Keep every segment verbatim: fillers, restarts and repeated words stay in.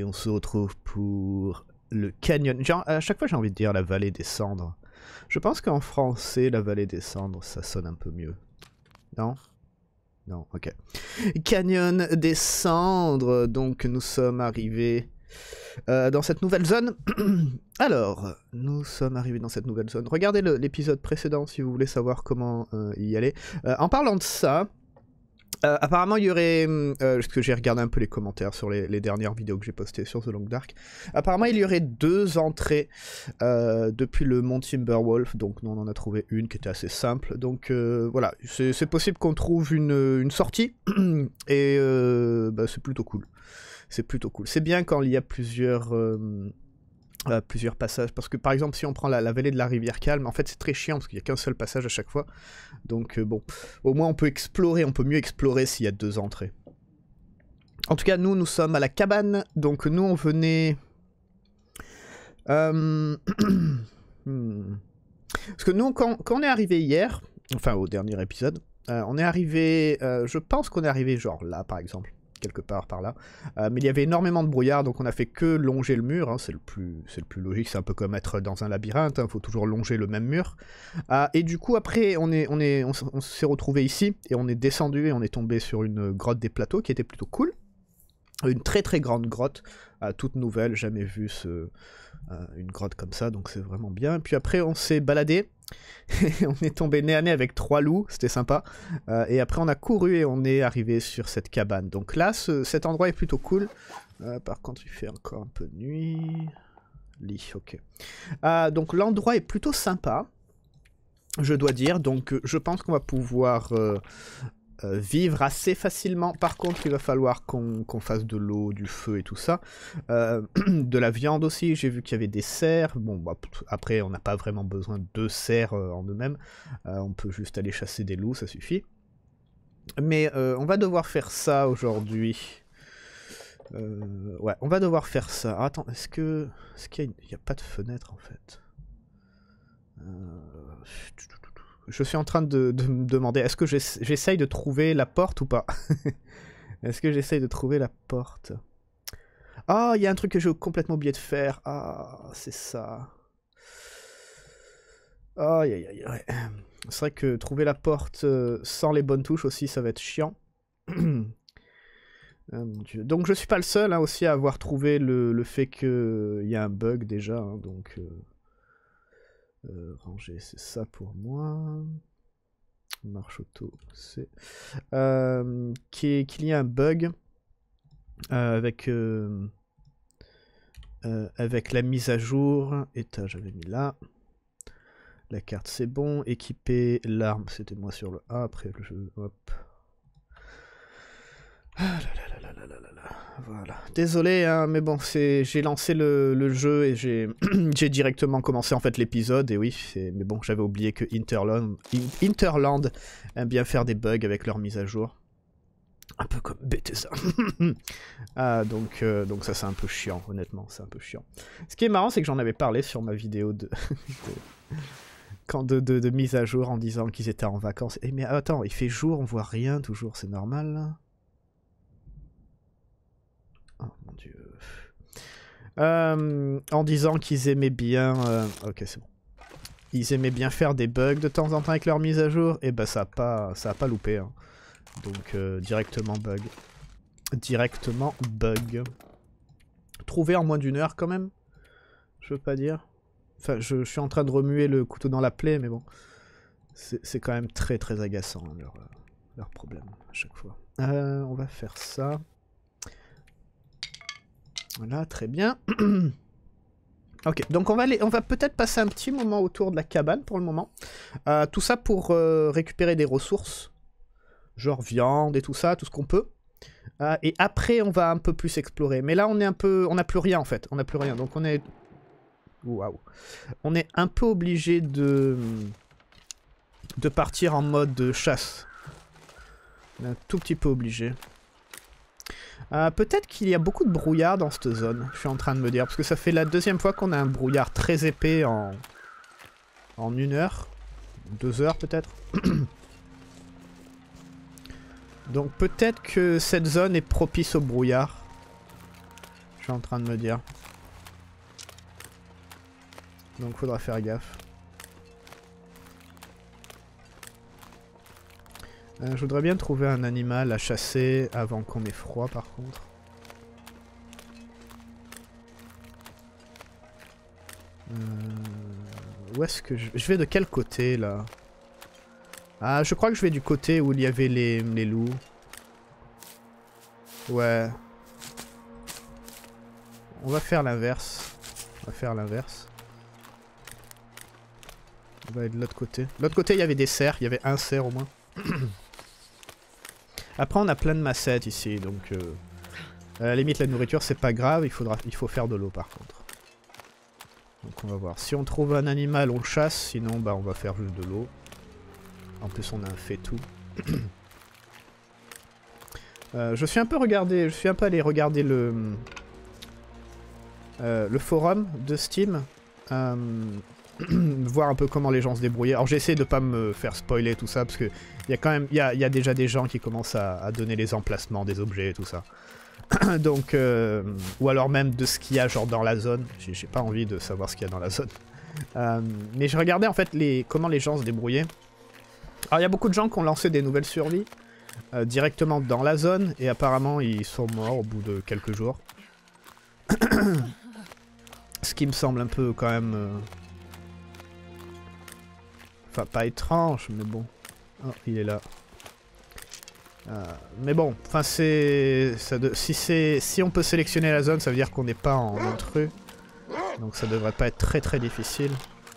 on se retrouve pour le canyon. Genre, à chaque fois j'ai envie de dire la vallée des cendres. Je pense qu'en français, la vallée des cendres, ça sonne un peu mieux. Non? Non, ok. Canyon des cendres, donc nous sommes arrivés euh, dans cette nouvelle zone. Alors, nous sommes arrivés dans cette nouvelle zone. Regardez l'épisode précédent si vous voulez savoir comment euh, y aller. Euh, en parlant de ça... Euh, apparemment il y aurait, euh, parce que j'ai regardé un peu les commentaires sur les, les dernières vidéos que j'ai postées sur The Long Dark, apparemment il y aurait deux entrées euh, depuis le mont Timberwolf, donc nous on en a trouvé une qui était assez simple, donc euh, voilà, c'est possible qu'on trouve une, une sortie, et euh, bah, c'est plutôt cool, c'est plutôt cool, c'est bien quand il y a plusieurs... Euh, Euh, plusieurs passages, parce que par exemple si on prend la, la vallée de la rivière calme, en fait c'est très chiant parce qu'il n'y a qu'un seul passage à chaque fois, donc euh, bon, au moins on peut explorer, on peut mieux explorer s'il y a deux entrées. En tout cas nous, nous sommes à la cabane, donc nous on venait... Euh... hmm. Parce que nous quand, quand on est arrivé hier, enfin au dernier épisode, euh, on est arrivé, euh, je pense qu'on est arrivé genre là par exemple, quelque part par là, euh, mais il y avait énormément de brouillard, donc on a fait que longer le mur, hein, c'est le plus c'est le plus logique, c'est un peu comme être dans un labyrinthe, il hein, faut toujours longer le même mur, euh, et du coup après on est on est on, on s'est retrouvé ici, et on est descendu, et on est tombé sur une grotte des plateaux, qui était plutôt cool, une très très grande grotte, euh, toute nouvelle, jamais vu ce, euh, une grotte comme ça, donc c'est vraiment bien, et puis après on s'est baladé, on est tombé nez à nez avec trois loups, c'était sympa, euh, et après on a couru et on est arrivé sur cette cabane. Donc là, ce, cet endroit est plutôt cool, euh, par contre il fait encore un peu de nuit, lit, ok. Euh, donc l'endroit est plutôt sympa, je dois dire, donc je pense qu'on va pouvoir euh, euh, vivre assez facilement. Par contre il va falloir qu'on qu'on fasse de l'eau, du feu et tout ça, euh, de la viande aussi, j'ai vu qu'il y avait des cerfs, bon bah, après on n'a pas vraiment besoin de cerfs euh, en eux-mêmes, euh, on peut juste aller chasser des loups, ça suffit, mais euh, on va devoir faire ça aujourd'hui, euh, ouais on va devoir faire ça. Ah, attends, est-ce que est-ce qu'il y a, une... il y a pas de fenêtre en fait, euh... Je suis en train de, de me demander, est-ce que j'essaye de trouver la porte ou pas? Est-ce que j'essaye de trouver la porte? Ah, oh, il y a un truc que j'ai complètement oublié de faire. Ah, c'est ça. Aïe, aïe, aïe, ouais. C'est vrai que trouver la porte sans les bonnes touches aussi, ça va être chiant. Oh, mon Dieu. Donc je suis pas le seul hein, aussi à avoir trouvé le, le fait qu'il y a un bug déjà, hein, donc... Euh... Euh, ranger, c'est ça pour moi. Marche auto, c'est... Euh, qu'il y ait un bug euh, avec, euh, euh, avec la mise à jour. État, j'avais mis là. La carte, c'est bon. Équiper l'arme, c'était moi sur le A. Après le jeu, hop. Ah là là là là là là là. Voilà. Désolé, hein, mais bon, j'ai lancé le, le jeu et j'ai directement commencé en fait l'épisode, et oui, mais bon, j'avais oublié que Interland, Interland aime bien faire des bugs avec leur mise à jour. Un peu comme Bethesda. Ah, donc, euh, donc ça c'est un peu chiant, honnêtement, c'est un peu chiant. Ce qui est marrant, c'est que j'en avais parlé sur ma vidéo de... de... Quand de, de, de mise à jour en disant qu'ils étaient en vacances. Et mais attends, il fait jour, on voit rien toujours, c'est normal là. Oh mon dieu. Euh, en disant qu'ils aimaient bien... Euh... Ok, c'est bon. Ils aimaient bien faire des bugs de temps en temps avec leur mise à jour. Et bah ça a pas, ça a pas loupé. Hein. Donc euh, directement bug. Directement bug. Trouvé en moins d'une heure quand même. Je veux pas dire. Enfin, je, je suis en train de remuer le couteau dans la plaie, mais bon. C'est quand même très très agaçant hein, leur, leur problème à chaque fois. Euh, on va faire ça. Voilà, très bien. Ok, donc on va, aller, on va peut-être passer un petit moment autour de la cabane pour le moment. Euh, tout ça pour euh, récupérer des ressources. Genre viande et tout ça, tout ce qu'on peut. Euh, et après, on va un peu plus explorer. Mais là, on est un peu... On n'a plus rien, en fait. On n'a plus rien. Donc on est... Waouh. On est un peu obligé de... de partir en mode chasse. On est un tout petit peu obligé. Euh, Peut-être qu'il y a beaucoup de brouillard dans cette zone, je suis en train de me dire, parce que ça fait la deuxième fois qu'on a un brouillard très épais en, en une heure, deux heures peut-être. Donc peut-être que cette zone est propice au brouillard. Je suis en train de me dire. Donc faudra faire gaffe. Euh, je voudrais bien trouver un animal à chasser avant qu'on ait froid par contre. Euh, où est-ce que je... je vais de quel côté là? Ah, je crois que je vais du côté où il y avait les, les loups. Ouais. On va faire l'inverse. On va faire l'inverse. On va aller de l'autre côté. De l'autre côté, il y avait des cerfs. Il y avait un cerf au moins. Après, on a plein de massettes ici, donc... Euh, à la limite, la nourriture, c'est pas grave. Il, faudra, il faut faire de l'eau, par contre. Donc on va voir. Si on trouve un animal, on le chasse. Sinon, bah, on va faire juste de l'eau. En plus, on a un fait-tout. euh, je suis un peu regardé... Je suis un peu allé regarder le... Euh, le forum de Steam. Euh... voir un peu comment les gens se débrouillaient. Alors j'ai essayé de pas me faire spoiler tout ça parce que il y a quand même il y a, y a déjà des gens qui commencent à, à donner les emplacements des objets et tout ça. Donc euh, ou alors même de ce qu'il y a genre dans la zone. J'ai pas envie de savoir ce qu'il y a dans la zone. Euh, mais je regardais en fait les comment les gens se débrouillaient. Alors il y a beaucoup de gens qui ont lancé des nouvelles survies euh, directement dans la zone et apparemment ils sont morts au bout de quelques jours. Ce qui me semble un peu quand même. Euh... Enfin, pas étrange, mais bon. Oh, il est là. Euh, mais bon, enfin c'est... Si c'est... Si on peut sélectionner la zone, ça veut dire qu'on n'est pas en intrus. Donc ça devrait pas être très très difficile.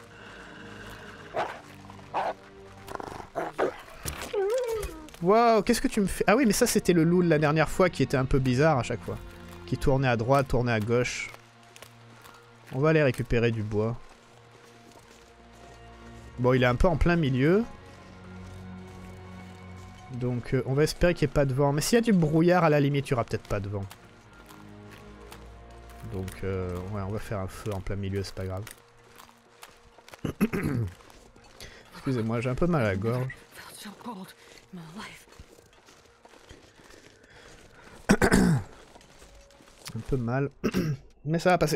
Wow, qu'est-ce que tu me fais? Ah oui, mais ça c'était le loup de la dernière fois qui était un peu bizarre à chaque fois. Qui tournait à droite, tournait à gauche. On va aller récupérer du bois. Bon, il est un peu en plein milieu. Donc, euh, on va espérer qu'il n'y ait pas de vent. Mais s'il y a du brouillard, à la limite, il n'y aura peut-être pas de vent. Donc, euh, ouais, on va faire un feu en plein milieu, c'est pas grave. Excusez-moi, j'ai un peu mal à la gorge. Un peu mal. Mais ça va passer.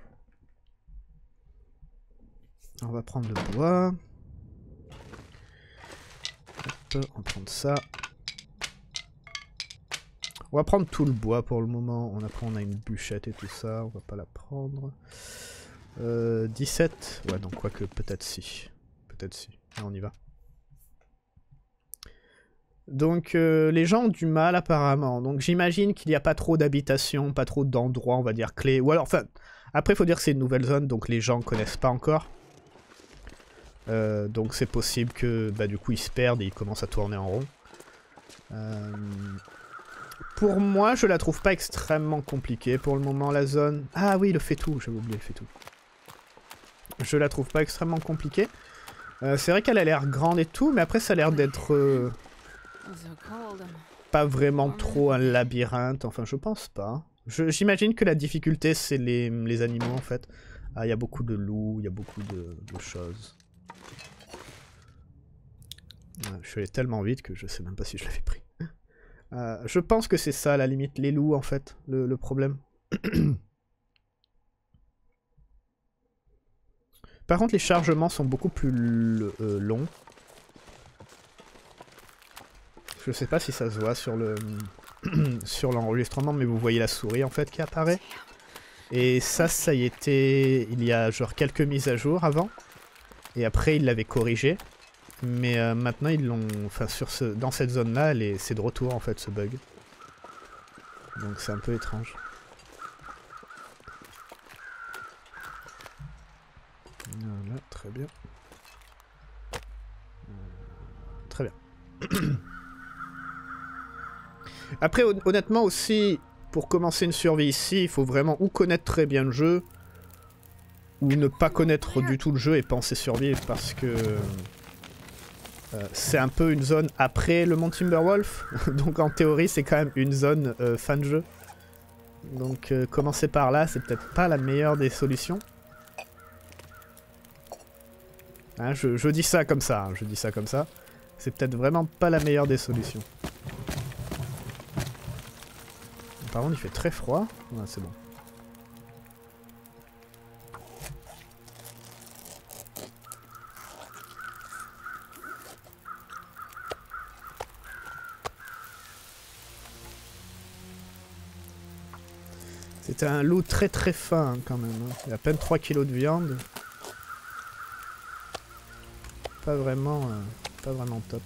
On va prendre le bois. Hop, on va prendre ça. On va prendre tout le bois pour le moment. On, après, on a une bûchette et tout ça. On va pas la prendre. Euh, dix-sept. Ouais, donc quoique peut-être si. Peut-être si. Là, on y va. Donc, euh, les gens ont du mal apparemment. Donc, j'imagine qu'il n'y a pas trop d'habitations, pas trop d'endroits, on va dire, clés. Ou alors, enfin, après, il faut dire que c'est une nouvelle zone, donc les gens connaissent pas encore. Euh, donc c'est possible que bah, du coup ils se perdent et ils commencent à tourner en rond. Euh, pour moi je la trouve pas extrêmement compliquée pour le moment la zone. Ah oui le fait-tout, j'avais oublié le fait-tout. Je la trouve pas extrêmement compliquée. Euh, c'est vrai qu'elle a l'air grande et tout mais après ça a l'air d'être euh, pas vraiment trop un labyrinthe, enfin je pense pas. J'imagine que la difficulté c'est les, les animaux en fait. Ah il y a beaucoup de loups, il y a beaucoup de, de choses. Je suis allé tellement vite que je sais même pas si je l'avais pris. Euh, je pense que c'est ça à la limite, les loups en fait, le, le problème. Par contre les chargements sont beaucoup plus euh, longs. Je sais pas si ça se voit sur le sur l'enregistrement mais vous voyez la souris en fait qui apparaît. Et ça, ça y était il y a genre quelques mises à jour avant. Et après ils l'avaient corrigé. Mais euh, maintenant ils l'ont, enfin sur ce, dans cette zone là, c'est de retour en fait ce bug. Donc c'est un peu étrange. Voilà, très bien. Euh, très bien. Après honnêtement aussi, pour commencer une survie ici, il faut vraiment ou connaître très bien le jeu, ou ne pas connaître du tout le jeu et penser survivre parce que... Euh, c'est un peu une zone après le mont Timberwolf, donc en théorie c'est quand même une zone euh, fin de jeu. Donc euh, commencer par là c'est peut-être pas la meilleure des solutions. Hein, je, je dis ça comme ça, hein, je dis ça comme ça. C'est peut-être vraiment pas la meilleure des solutions. Par contre il fait très froid, ouais, c'est bon. C'était un loup très très fin hein, quand même. Hein. Il y a à peine trois kilos de viande. Pas vraiment, euh, pas vraiment top.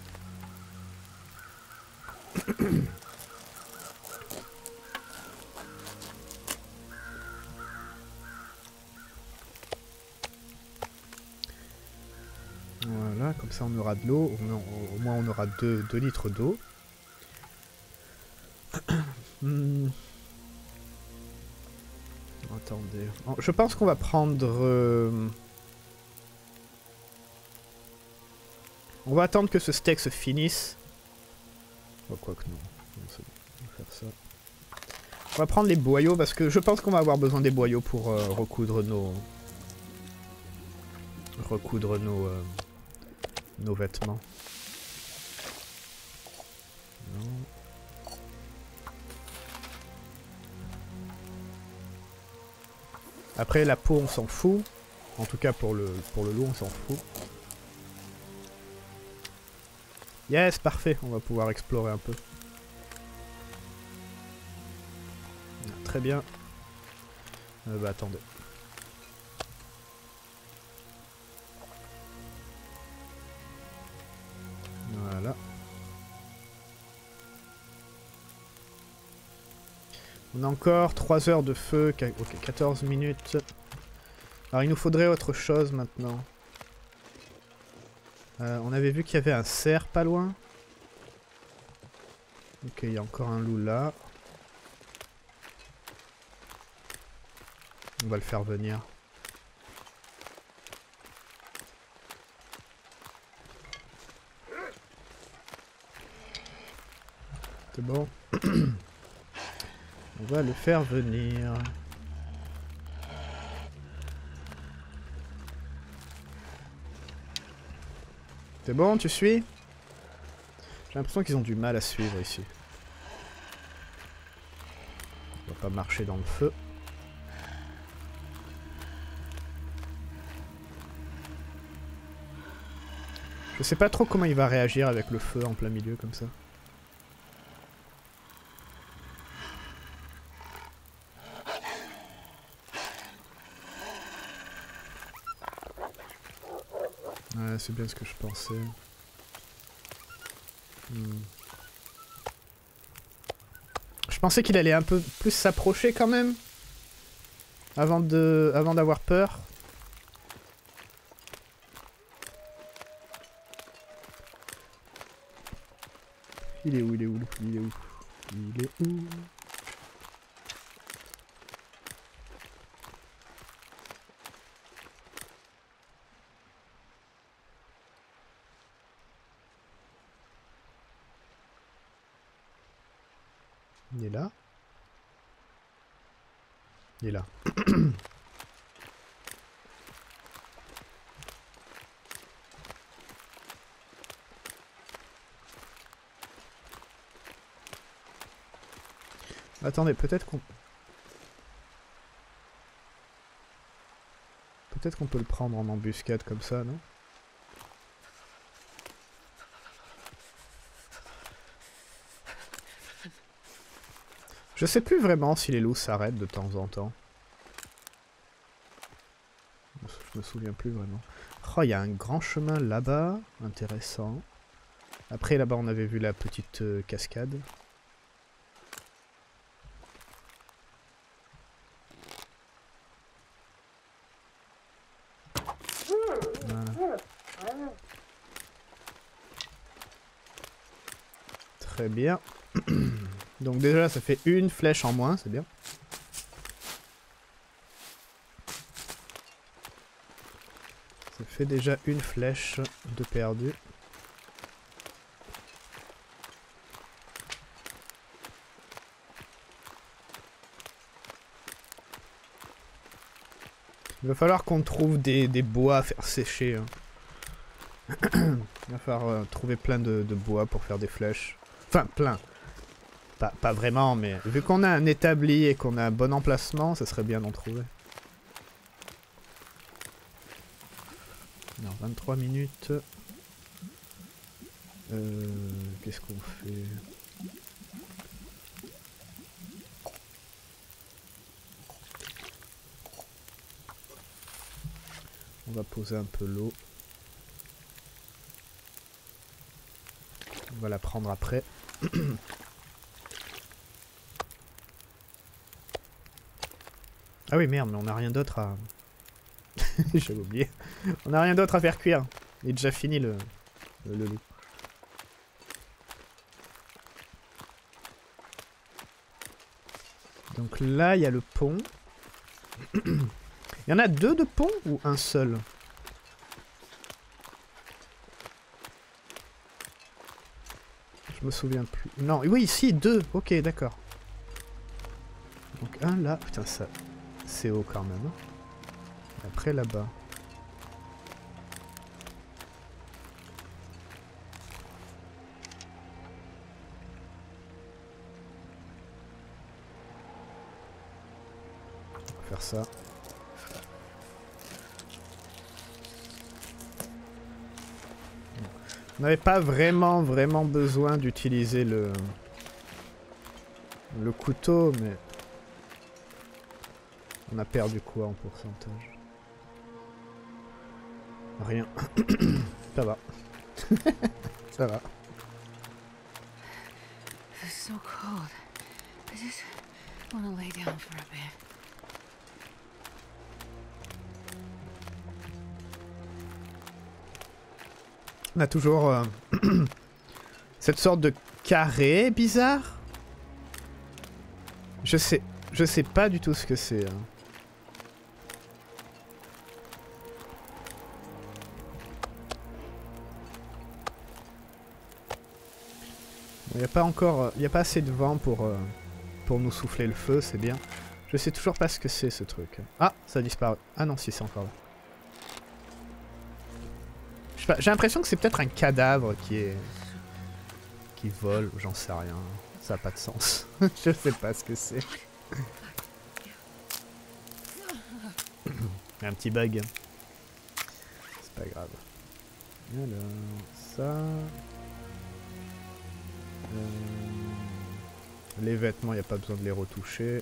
Voilà, comme ça on aura de l'eau. Au, au moins on aura deux litres d'eau. hmm. Attendez. Je pense qu'on va prendre... Euh... On va attendre que ce steak se finisse. Oh, quoi que non. non on va faire ça. On va prendre les boyaux parce que je pense qu'on va avoir besoin des boyaux pour euh, recoudre nos... Recoudre nos... Euh... nos vêtements. Non. Après la peau on s'en fout. En tout cas pour le, pour le loup on s'en fout. Yes, parfait, on va pouvoir explorer un peu. Très bien. Euh, bah attendez. Voilà. On a encore trois heures de feu, ok, quatorze minutes. Alors il nous faudrait autre chose maintenant. Euh, on avait vu qu'il y avait un cerf pas loin. Ok, il y a encore un loup là. On va le faire venir. C'est bon. On va le faire venir. C'est bon, tu suis? J'ai l'impression qu'ils ont du mal à suivre ici. On va pas marcher dans le feu. Je sais pas trop comment il va réagir avec le feu en plein milieu comme ça. Ouais, c'est bien ce que je pensais. Hmm. Je pensais qu'il allait un peu plus s'approcher quand même. Avant de, avant d'avoir peur. Il est où, il est où, il est où, il est où? Il est là. Il est là. Attendez, peut-être qu'on... Peut-être qu'on peut le prendre en embuscade comme ça, non? Je sais plus vraiment si les loups s'arrêtent de temps en temps. Je me souviens plus vraiment. Oh, il y a un grand chemin là-bas. Intéressant. Après, là-bas, on avait vu la petite euh, cascade. Voilà. Très bien. Donc déjà, ça fait une flèche en moins, c'est bien. Ça fait déjà une flèche de perdu. Il va falloir qu'on trouve des, des bois à faire sécher. Hein. Il va falloir euh, trouver plein de, de bois pour faire des flèches. Enfin, plein. Pas, pas vraiment, mais vu qu'on a un établi et qu'on a un bon emplacement, ça serait bien d'en trouver. Alors, vingt-trois minutes. Euh, Qu'est-ce qu'on fait? On va poser un peu l'eau. On va la prendre après. Ah oui, merde, mais on n'a rien d'autre à... J'avais oublié. On n'a rien d'autre à faire cuire. Il est déjà fini le, le, le loup. Donc là, il y a le pont. Il y en a deux de ponts ou un seul? Je me souviens plus. Non, oui, ici, deux. Ok, d'accord. Donc un là. Putain, ça... C'est haut quand même. Et après, là-bas. On va faire ça. On n'avait pas vraiment, vraiment besoin d'utiliser le... le couteau, mais... On a perdu quoi en pourcentage? Rien. Ça va. Ça va. It's so cold. I just want to lay down for a bit. On a toujours euh, cette sorte de carré bizarre. Je sais, je sais pas du tout ce que c'est. Hein. Il n'y a pas encore, il n'y a pas assez de vent pour euh, pour nous souffler le feu, c'est bien. Je sais toujours pas ce que c'est ce truc. Ah, ça a disparu. Ah non, si c'est encore là. J'ai l'impression que c'est peut-être un cadavre qui est... qui vole, j'en sais rien. Ça n'a pas de sens. Je sais pas ce que c'est. Un petit bug. C'est pas grave. Alors, ça... Euh... Les vêtements, il n'y a pas besoin de les retoucher.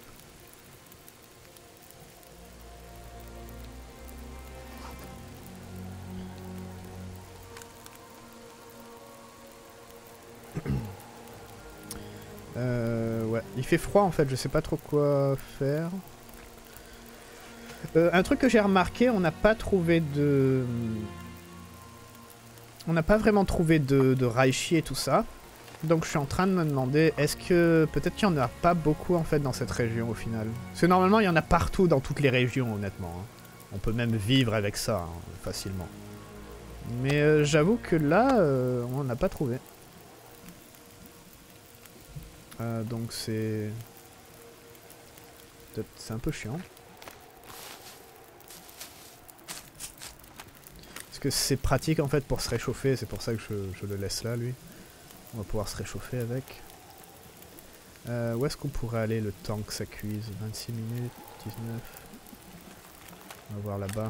Euh, ouais, il fait froid en fait, je sais pas trop quoi faire. Euh, un truc que j'ai remarqué, on n'a pas trouvé de... On n'a pas vraiment trouvé de, de Reishi et tout ça. Donc je suis en train de me demander, est-ce que... Peut-être qu'il n'y en a pas beaucoup en fait dans cette région au final. Parce que normalement il y en a partout dans toutes les régions honnêtement. Hein. On peut même vivre avec ça, hein, facilement. Mais euh, j'avoue que là, euh, on n'a pas trouvé. Euh, donc c'est... C'est un peu chiant. Parce que c'est pratique en fait pour se réchauffer, c'est pour ça que je, je le laisse là lui. On va pouvoir se réchauffer avec. Euh, où est-ce qu'on pourrait aller le temps que ça cuise? vingt-six minutes, dix-neuf. On va voir là-bas.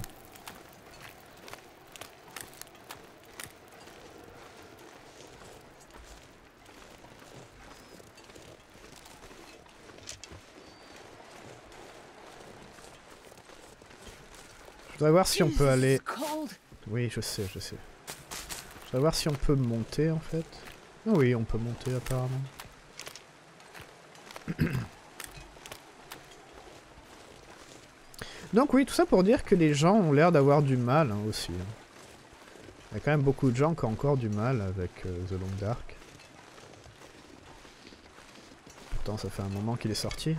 Je voudrais voir si on peut aller... Oui, je sais, je sais. Je voudrais voir si on peut monter, en fait. Ah oui, on peut monter, apparemment. Donc oui, tout ça pour dire que les gens ont l'air d'avoir du mal, hein, aussi. Il y a quand même beaucoup de gens qui ont encore du mal avec euh, The Long Dark. Pourtant, ça fait un moment qu'il est sorti.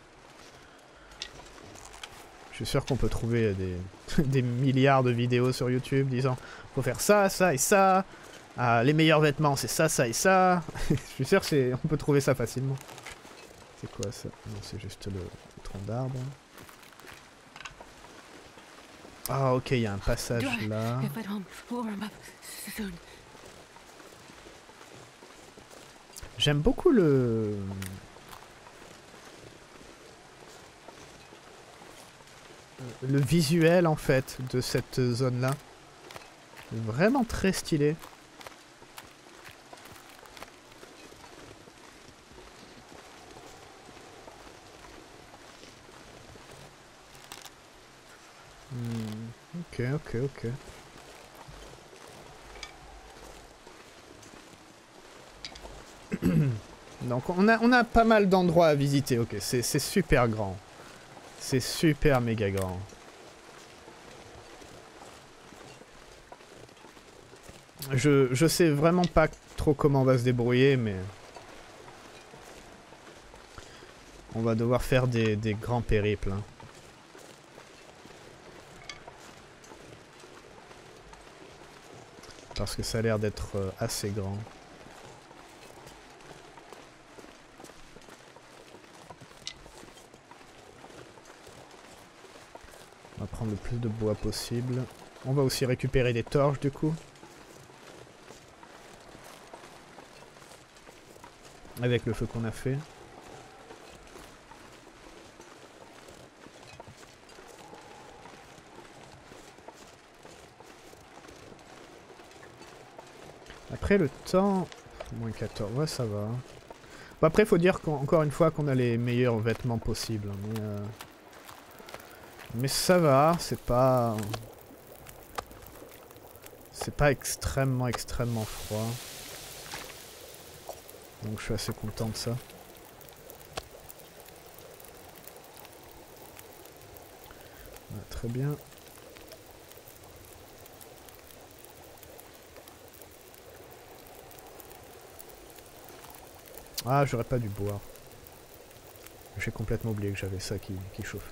Je suis sûr qu'on peut trouver des, des milliards de vidéos sur YouTube disant faut faire ça, ça et ça. Ah, les meilleurs vêtements, c'est ça, ça et ça. Je suis sûr qu'on peut trouver ça facilement. C'est quoi ça? Non, c'est juste le, le tronc d'arbre. Ah, ok, il y a un passage là. J'aime beaucoup le... le visuel en fait de cette zone là. Vraiment très stylé. Hmm. Ok, ok, ok. Donc on a, on a pas mal d'endroits à visiter, ok, c'est super grand. C'est super méga grand. Je, je sais vraiment pas trop comment on va se débrouiller, mais... On va devoir faire des, des grands périples. Hein. Parce que ça a l'air d'être euh, assez grand. On va prendre le plus de bois possible. On va aussi récupérer des torches du coup. Avec le feu qu'on a fait. Après le temps... moins quatorze, ouais ça va. Bon, après il faut dire qu'encore une fois qu'on a les meilleurs vêtements possibles. Mais, euh... mais ça va, c'est pas... C'est pas extrêmement extrêmement froid. Donc je suis assez content de ça. Ouais, très bien. Ah, j'aurais pas dû boire. J'ai complètement oublié que j'avais ça qui, qui chauffait.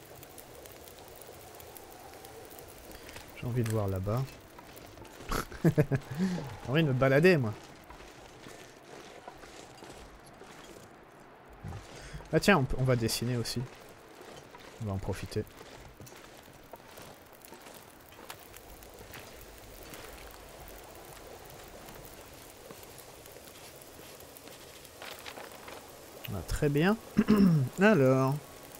J'ai envie de voir là-bas. J'ai envie de me balader, moi. Ah tiens, on, on va dessiner aussi. On va en profiter. Ah, très bien. Alors.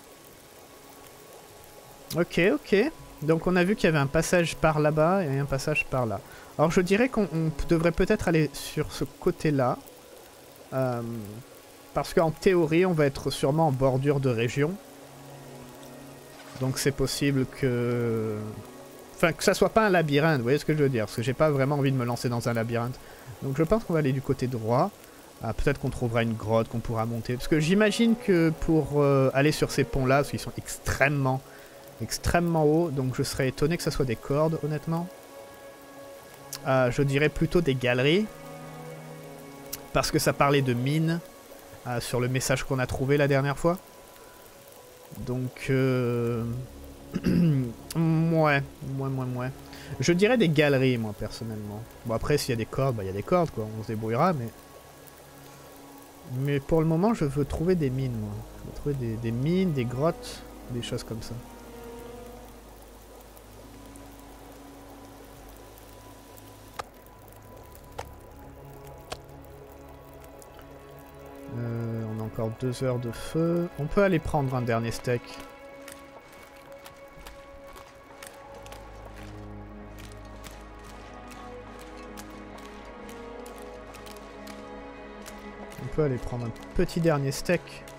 Ok, ok. Donc on a vu qu'il y avait un passage par là-bas et un passage par là. Alors je dirais qu'on devrait peut-être aller sur ce côté-là. Euh, parce qu'en théorie, on va être sûrement en bordure de région. Donc c'est possible que... Enfin, que ça soit pas un labyrinthe, vous voyez ce que je veux dire? Parce que j'ai pas vraiment envie de me lancer dans un labyrinthe. Donc je pense qu'on va aller du côté droit. Ah, peut-être qu'on trouvera une grotte qu'on pourra monter. Parce que j'imagine que pour euh, aller sur ces ponts-là, parce qu'ils sont extrêmement, extrêmement hauts, donc je serais étonné que ça soit des cordes, honnêtement. Euh, je dirais plutôt des galeries. Parce que ça parlait de mines euh, sur le message qu'on a trouvé la dernière fois. Donc, euh... ouais, ouais, ouais, ouais. Je dirais des galeries, moi, personnellement. Bon, après, s'il y a des cordes, bah, il y a des cordes, quoi. On se débrouillera, mais... Mais pour le moment, je veux trouver des mines, moi. Je veux trouver des, des mines, des grottes, des choses comme ça. Euh, on a encore deux heures de feu. On peut aller prendre un dernier steak. On peut aller prendre un petit dernier steak.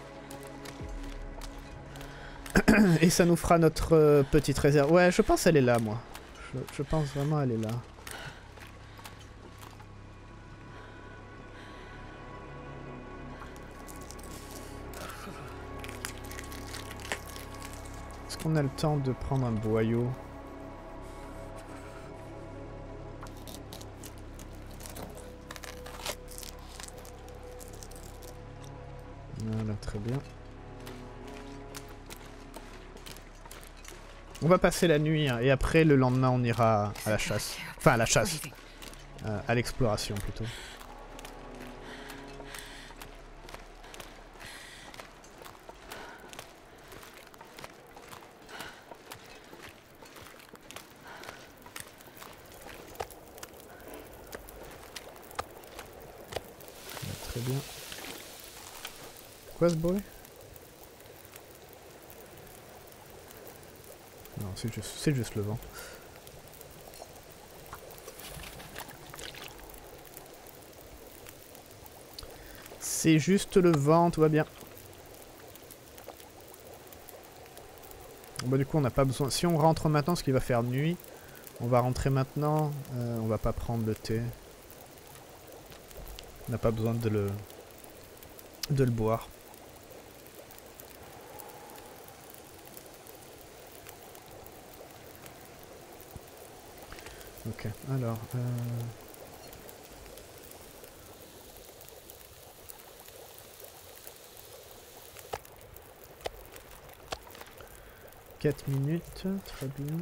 Et ça nous fera notre euh, petite réserve. Ouais, je pense qu'elle est là, moi. Je, je pense vraiment elle est là. Est-ce qu'on a le temps de prendre un boyau? Voilà, très bien. On va passer la nuit, hein, et après, le lendemain, on ira à la chasse. Enfin, à la chasse. Euh, à l'exploration, plutôt. Très bien. Quoi ce bruit? Non, c'est juste, c'est juste le vent. C'est juste le vent, tout va bien. Bon, du coup, on n'a pas besoin... Si on rentre maintenant, parce qu'il va faire nuit, on va rentrer maintenant. Euh, on va pas prendre le thé. On n'a pas besoin de le... de le boire. Ok, alors... Euh... quatre minutes, très bien.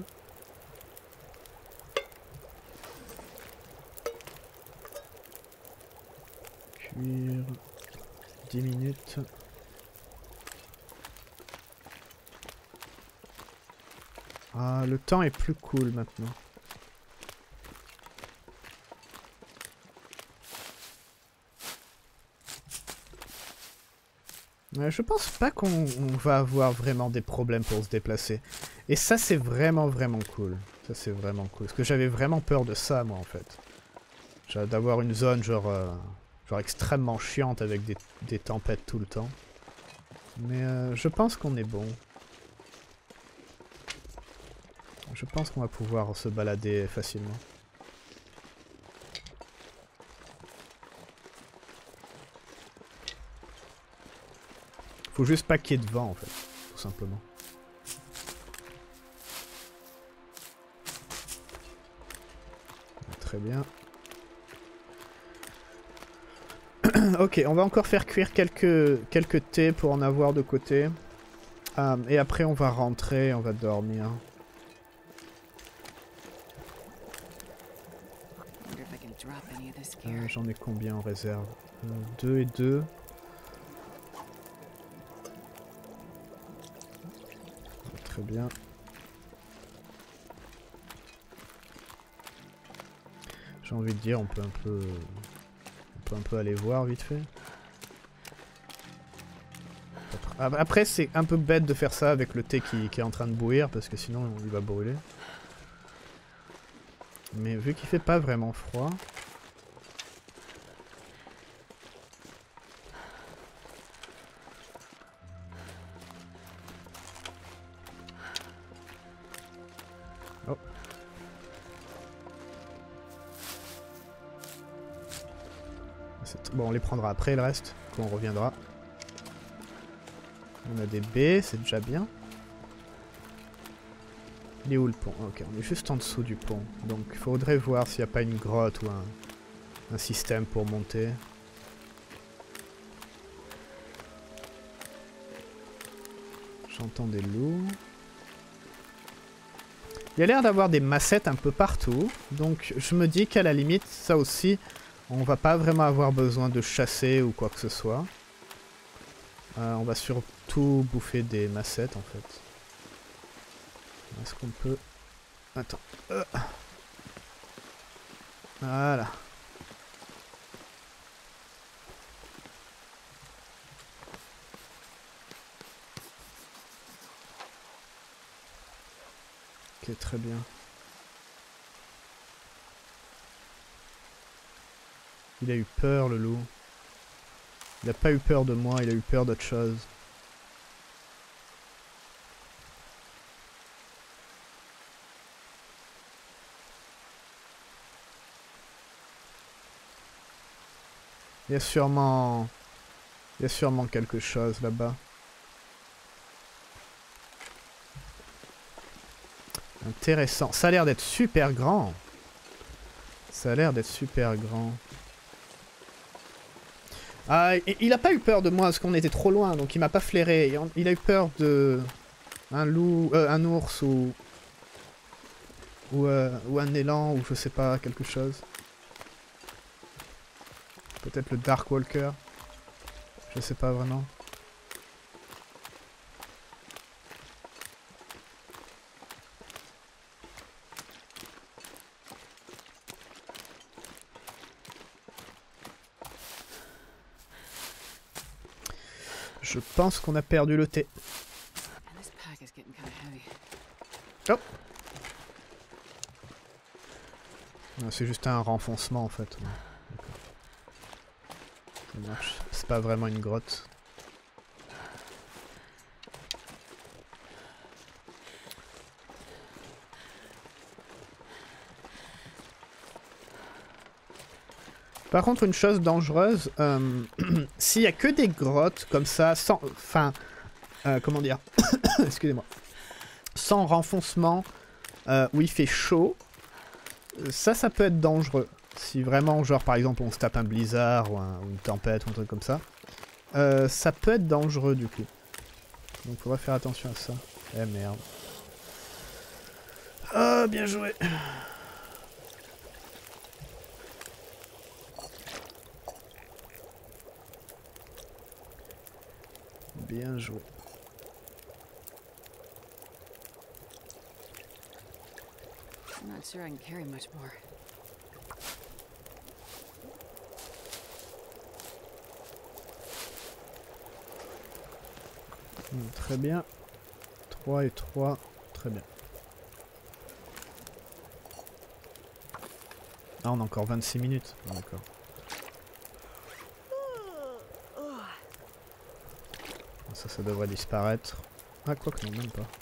Cuire... dix minutes. Ah, le temps est plus cool maintenant. Euh, je pense pas qu'on va avoir vraiment des problèmes pour se déplacer. Et ça, c'est vraiment, vraiment cool. Ça, c'est vraiment cool. Parce que j'avais vraiment peur de ça, moi, en fait. D'avoir une zone, genre, euh, genre extrêmement chiante avec des, des tempêtes tout le temps. Mais euh, je pense qu'on est bon. Je pense qu'on va pouvoir se balader facilement. Faut juste pas qu'il y ait de vent, en fait, tout simplement. Très bien. Ok, on va encore faire cuire quelques, quelques thés pour en avoir de côté. Euh, et après, on va rentrer, on va dormir. Euh, J'en ai combien en réserve? euh, Deux et deux. Très bien. J'ai envie de dire, on peut un peu, on peut un peu aller voir vite fait. Après, c'est un peu bête de faire ça avec le thé qui, qui est en train de bouillir parce que sinon il va brûler. Mais vu qu'il fait pas vraiment froid. Oh. Bon, on les prendra après le reste, quand on reviendra. On a des baies, c'est déjà bien. Il est où le pont? Ok, on est juste en dessous du pont. Donc il faudrait voir s'il n'y a pas une grotte ou un, un système pour monter. J'entends des loups. Il y a l'air d'avoir des massettes un peu partout. Donc je me dis qu'à la limite, ça aussi, on va pas vraiment avoir besoin de chasser ou quoi que ce soit. Euh, on va surtout bouffer des massettes en fait. Est-ce qu'on peut... Attends. Euh. Voilà. Ok, très bien. Il a eu peur, le loup. Il a pas eu peur de moi, il a eu peur d'autre chose. Il y a sûrement... Il y a sûrement quelque chose là-bas. Intéressant. Ça a l'air d'être super grand. Ça a l'air d'être super grand. Ah, il a pas eu peur de moi parce qu'on était trop loin, donc il m'a pas flairé. Il a eu peur de... Un loup... Euh, un ours ou... Ou, euh, ou un élan, ou je sais pas, quelque chose. Peut-être le Dark Walker. Je sais pas vraiment. Je pense qu'on a perdu le thé. Oh! C'est juste un renfoncement en fait. Ça marche. C'est pas vraiment une grotte. Par contre, une chose dangereuse, euh, s'il y a que des grottes comme ça, sans... Enfin, euh, comment dire excusez-moi. Sans renfoncement, euh, où il fait chaud, ça, ça peut être dangereux. Si vraiment, genre, par exemple, on se tape un blizzard ou, un, ou une tempête ou un truc comme ça, euh, ça peut être dangereux, du coup. Donc, faudra faire attention à ça. Eh merde. Ah, oh, bien joué. Bien joué. I'm not sure I can carry much more. Mmh, très bien. trois et trois. Très bien. Ah, on a encore vingt-six minutes. Oh, d'accord. Ça, ça devrait disparaître. Ah, quoi que non, même pas.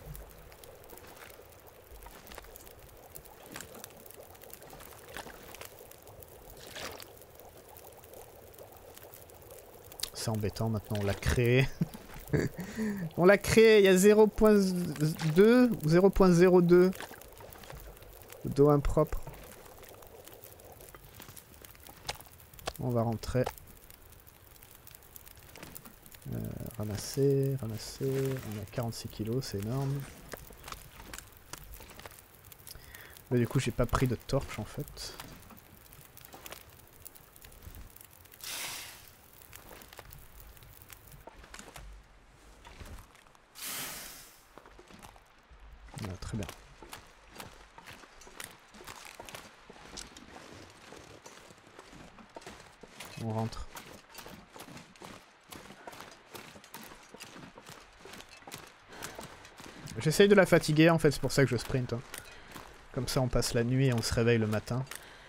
C'est embêtant maintenant, on l'a créé. On l'a créé, il y a zéro point deux ou zéro point zéro deux de dos impropre. On va rentrer. Euh, ramasser, ramasser. On a quarante-six kilos, c'est énorme. Mais du coup, j'ai pas pris de torche en fait. Ah, très bien. On rentre. J'essaye de la fatiguer en fait, c'est pour ça que je sprint. Hein. Comme ça on passe la nuit et on se réveille le matin.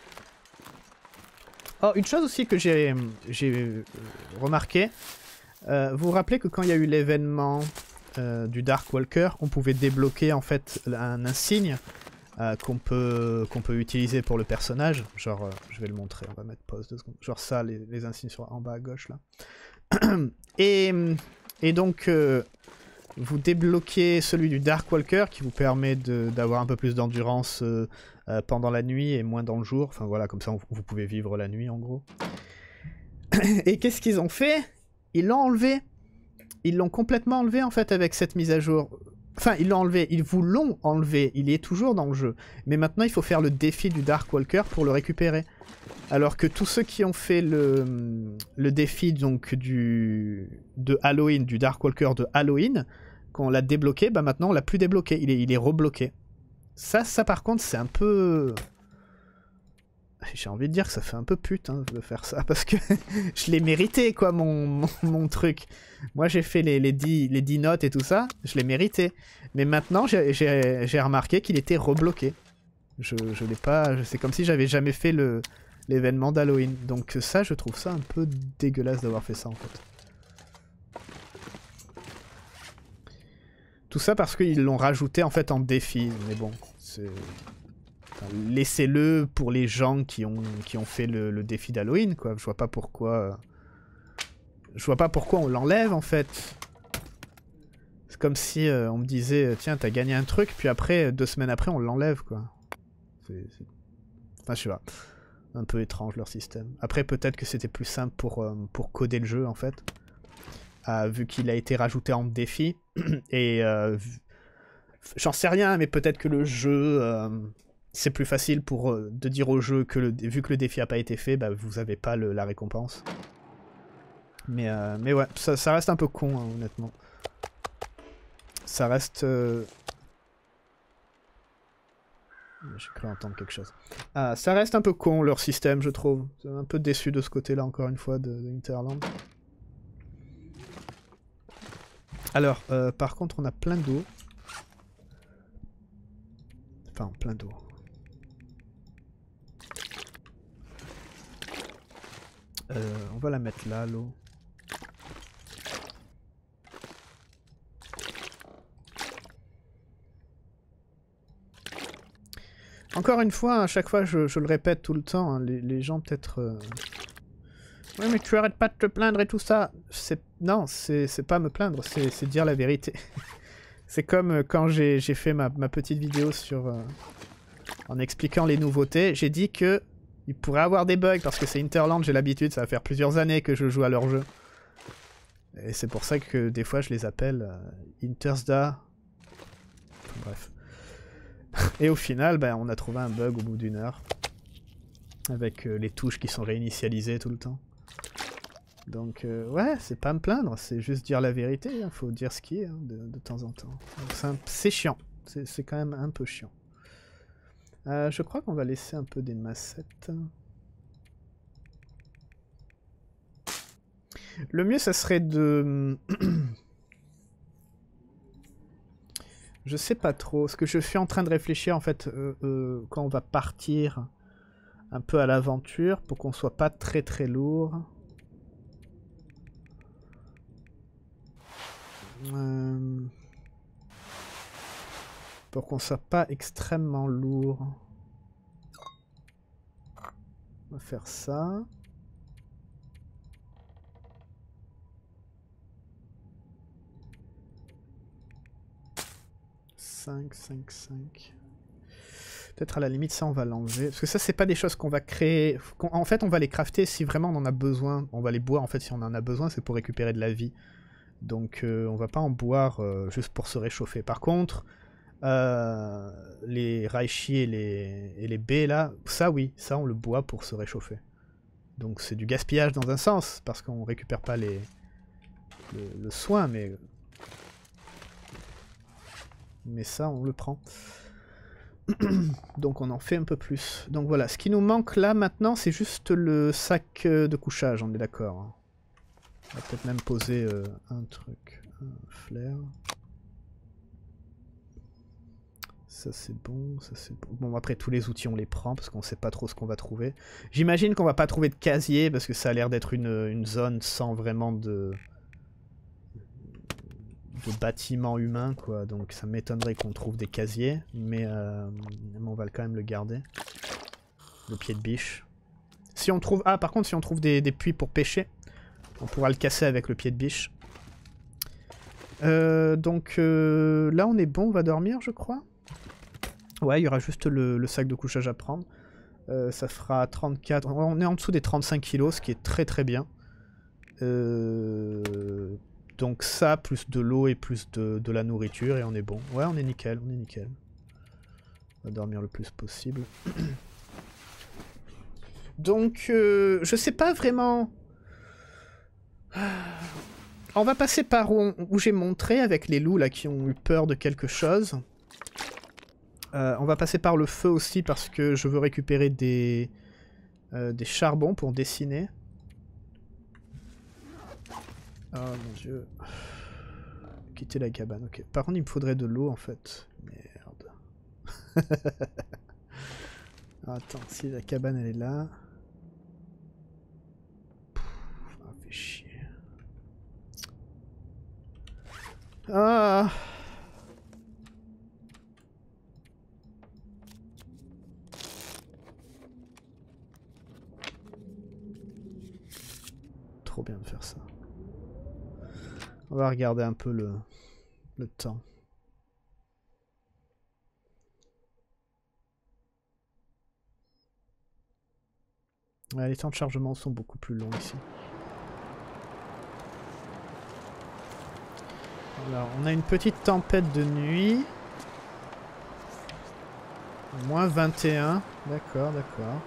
Oh, une chose aussi que j'ai j'ai remarqué. Euh, vous vous rappelez que quand il y a eu l'événement euh, du Dark Walker, on pouvait débloquer en fait un insigne euh, qu'on peut, qu'on peut utiliser pour le personnage. Genre, euh, je vais le montrer, on va mettre pause deux secondes. Genre ça, les, les insignes sont en bas à gauche là. et, et donc... Euh, vous débloquez celui du Dark Walker qui vous permet d'avoir un peu plus d'endurance euh, euh, pendant la nuit et moins dans le jour. Enfin voilà, comme ça vous, vous pouvez vivre la nuit en gros. Et qu'est-ce qu'ils ont fait? Ils l'ont enlevé. Ils l'ont complètement enlevé en fait avec cette mise à jour. Enfin, ils l'ont enlevé, ils vous l'ont enlevé, il est toujours dans le jeu. Mais maintenant il faut faire le défi du Dark Walker pour le récupérer. Alors que tous ceux qui ont fait le, le défi donc du de Halloween, du Dark Walker de Halloween, quand on l'a débloqué, bah maintenant on l'a plus débloqué, il est, il est rebloqué. Ça, ça par contre c'est un peu... J'ai envie de dire que ça fait un peu pute hein, de faire ça, parce que je l'ai mérité quoi mon, mon, mon truc. Moi j'ai fait les, les, dix, les dix notes et tout ça, je l'ai mérité. Mais maintenant j'ai remarqué qu'il était rebloqué. Je, je l'ai pas... C'est comme si j'avais jamais fait le... l'événement d'Halloween. Donc ça, je trouve ça un peu dégueulasse d'avoir fait ça en fait. Tout ça parce qu'ils l'ont rajouté en fait en défi. Mais bon, c'est... Enfin, laissez-le pour les gens qui ont, qui ont fait le, le défi d'Halloween, quoi. Je vois pas pourquoi... Je vois pas pourquoi on l'enlève en fait. C'est comme si euh, on me disait, tiens, t'as gagné un truc, puis après, deux semaines après, on l'enlève, quoi. C'est... Enfin, je sais pas. Un peu étrange leur système. Après peut-être que c'était plus simple pour, euh, pour coder le jeu en fait. Euh, vu qu'il a été rajouté en défi. Et euh, j'en sais rien, mais peut-être que le jeu... Euh, c'est plus facile pour euh, de dire au jeu que le, vu que le défi a pas été fait, bah, vous avez pas le, la récompense. Mais, euh, mais ouais, ça, ça reste un peu con hein, honnêtement. Ça reste... Euh... J'ai cru entendre quelque chose. Ah, ça reste un peu con leur système, je trouve. Un peu déçu de ce côté-là, encore une fois, de, de Hinterland. Alors, euh, par contre, on a plein d'eau. Enfin, plein d'eau. Euh, on va la mettre là, l'eau. Encore une fois, à chaque fois, je, je le répète tout le temps, hein, les, les gens peut-être euh, Oui, mais tu arrêtes pas de te plaindre et tout ça. C'est non, c'est pas me plaindre, c'est dire la vérité. C'est comme quand j'ai fait ma, ma petite vidéo sur euh, en expliquant les nouveautés. J'ai dit que il pourrait avoir des bugs parce que c'est Hinterland, j'ai l'habitude, ça va faire plusieurs années que je joue à leur jeu. Et c'est pour ça que des fois je les appelle euh, Intersda. Bref. Et au final, ben, on a trouvé un bug au bout d'une heure. Avec euh, les touches qui sont réinitialisées tout le temps. Donc euh, ouais, c'est pas me plaindre, c'est juste dire la vérité, il hein, faut dire ce qui est hein, de, de temps en temps. C'est chiant, c'est quand même un peu chiant. Euh, je crois qu'on va laisser un peu des massettes. Le mieux, ça serait de... je sais pas trop, ce que je suis en train de réfléchir en fait, euh, euh, quand on va partir un peu à l'aventure, pour qu'on soit pas très très lourd. Euh, pour qu'on soit pas extrêmement lourd. On va faire ça. cinq, cinq, cinq. Peut-être à la limite ça on va l'enlever. Parce que ça c'est pas des choses qu'on va créer. En fait on va les crafter si vraiment on en a besoin. On va les boire en fait si on en a besoin, c'est pour récupérer de la vie. Donc euh, on va pas en boire euh, juste pour se réchauffer. Par contre, euh, les Raichi et les, et les baies là, ça oui, ça on le boit pour se réchauffer. Donc c'est du gaspillage dans un sens, parce qu'on récupère pas les, le, le soin, mais, mais ça on le prend. Donc on en fait un peu plus. Donc voilà, ce qui nous manque là maintenant, c'est juste le sac de couchage, on est d'accord. On va peut-être même poser euh, un truc, un flair. Ça c'est bon, ça c'est bon. Bon après tous les outils on les prend parce qu'on sait pas trop ce qu'on va trouver. J'imagine qu'on va pas trouver de casier parce que ça a l'air d'être une, une zone sans vraiment de, de bâtiments humains quoi. Donc ça m'étonnerait qu'on trouve des casiers, mais, euh, mais on va quand même le garder. Le pied de biche. Si on trouve, ah par contre si on trouve des, des puits pour pêcher, on pourra le casser avec le pied de biche. Euh, donc euh, là on est bon, on va dormir je crois. Ouais, il y aura juste le, le sac de couchage à prendre. Euh, ça fera trente-quatre... On est en dessous des trente-cinq kilos, ce qui est très très bien. Euh, donc ça, plus de l'eau et plus de, de la nourriture, et on est bon. Ouais, on est nickel, on est nickel. On va dormir le plus possible. Donc, euh, je sais pas vraiment... On va passer par où, où j'ai montré, avec les loups là qui ont eu peur de quelque chose. Euh, on va passer par le feu aussi parce que je veux récupérer des, euh, des charbons pour dessiner. Oh mon dieu. Quitter la cabane, ok. Par contre il me faudrait de l'eau en fait. Merde. Attends, si la cabane elle est là... Pff, ah, fait chier. Ah. Trop bien de faire ça. On va regarder un peu le, le temps. Ouais, les temps de chargement sont beaucoup plus longs ici. Alors, on a une petite tempête de nuit. moins vingt et un. D'accord, d'accord.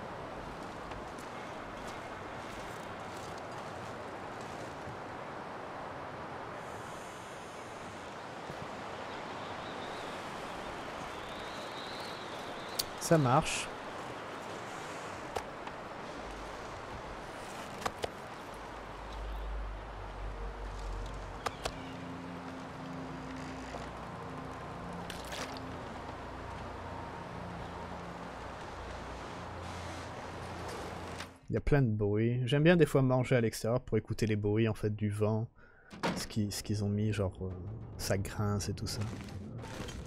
Ça marche. Il y a plein de bruit. J'aime bien des fois manger à l'extérieur pour écouter les bruits en fait du vent. Ce qu'ils ce qu'ils ont mis, genre euh, ça grince et tout ça.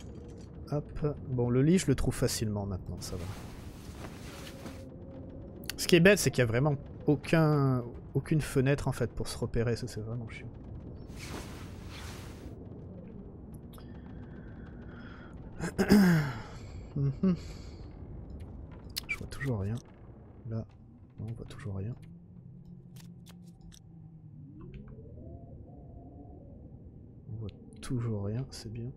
Hop. Bon, le lit, je le trouve facilement maintenant, ça va. Ce qui est bête, c'est qu'il y a vraiment aucun, aucune fenêtre en fait pour se repérer, ça c'est vraiment chiant. Mm-hmm. Je vois toujours rien. Là, non, on voit toujours rien. On voit toujours rien, c'est bien.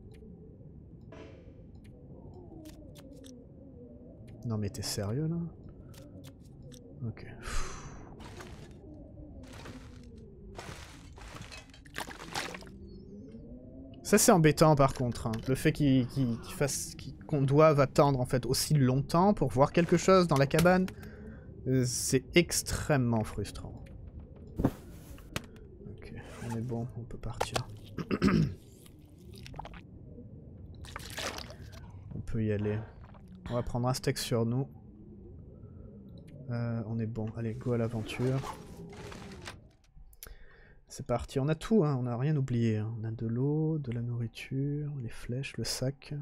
Non mais t'es sérieux là? Ok. Ça c'est embêtant par contre, hein. Le fait qu'il qu'il, qu'il fasse, qu'il, qu'on doive attendre en fait aussi longtemps pour voir quelque chose dans la cabane, euh, c'est extrêmement frustrant. Ok, on est bon, on peut partir. On peut y aller. On va prendre un steak sur nous. Euh, on est bon, allez, go à l'aventure. C'est parti, on a tout, hein. On n'a rien oublié. Hein. On a de l'eau, de la nourriture, les flèches, le sac.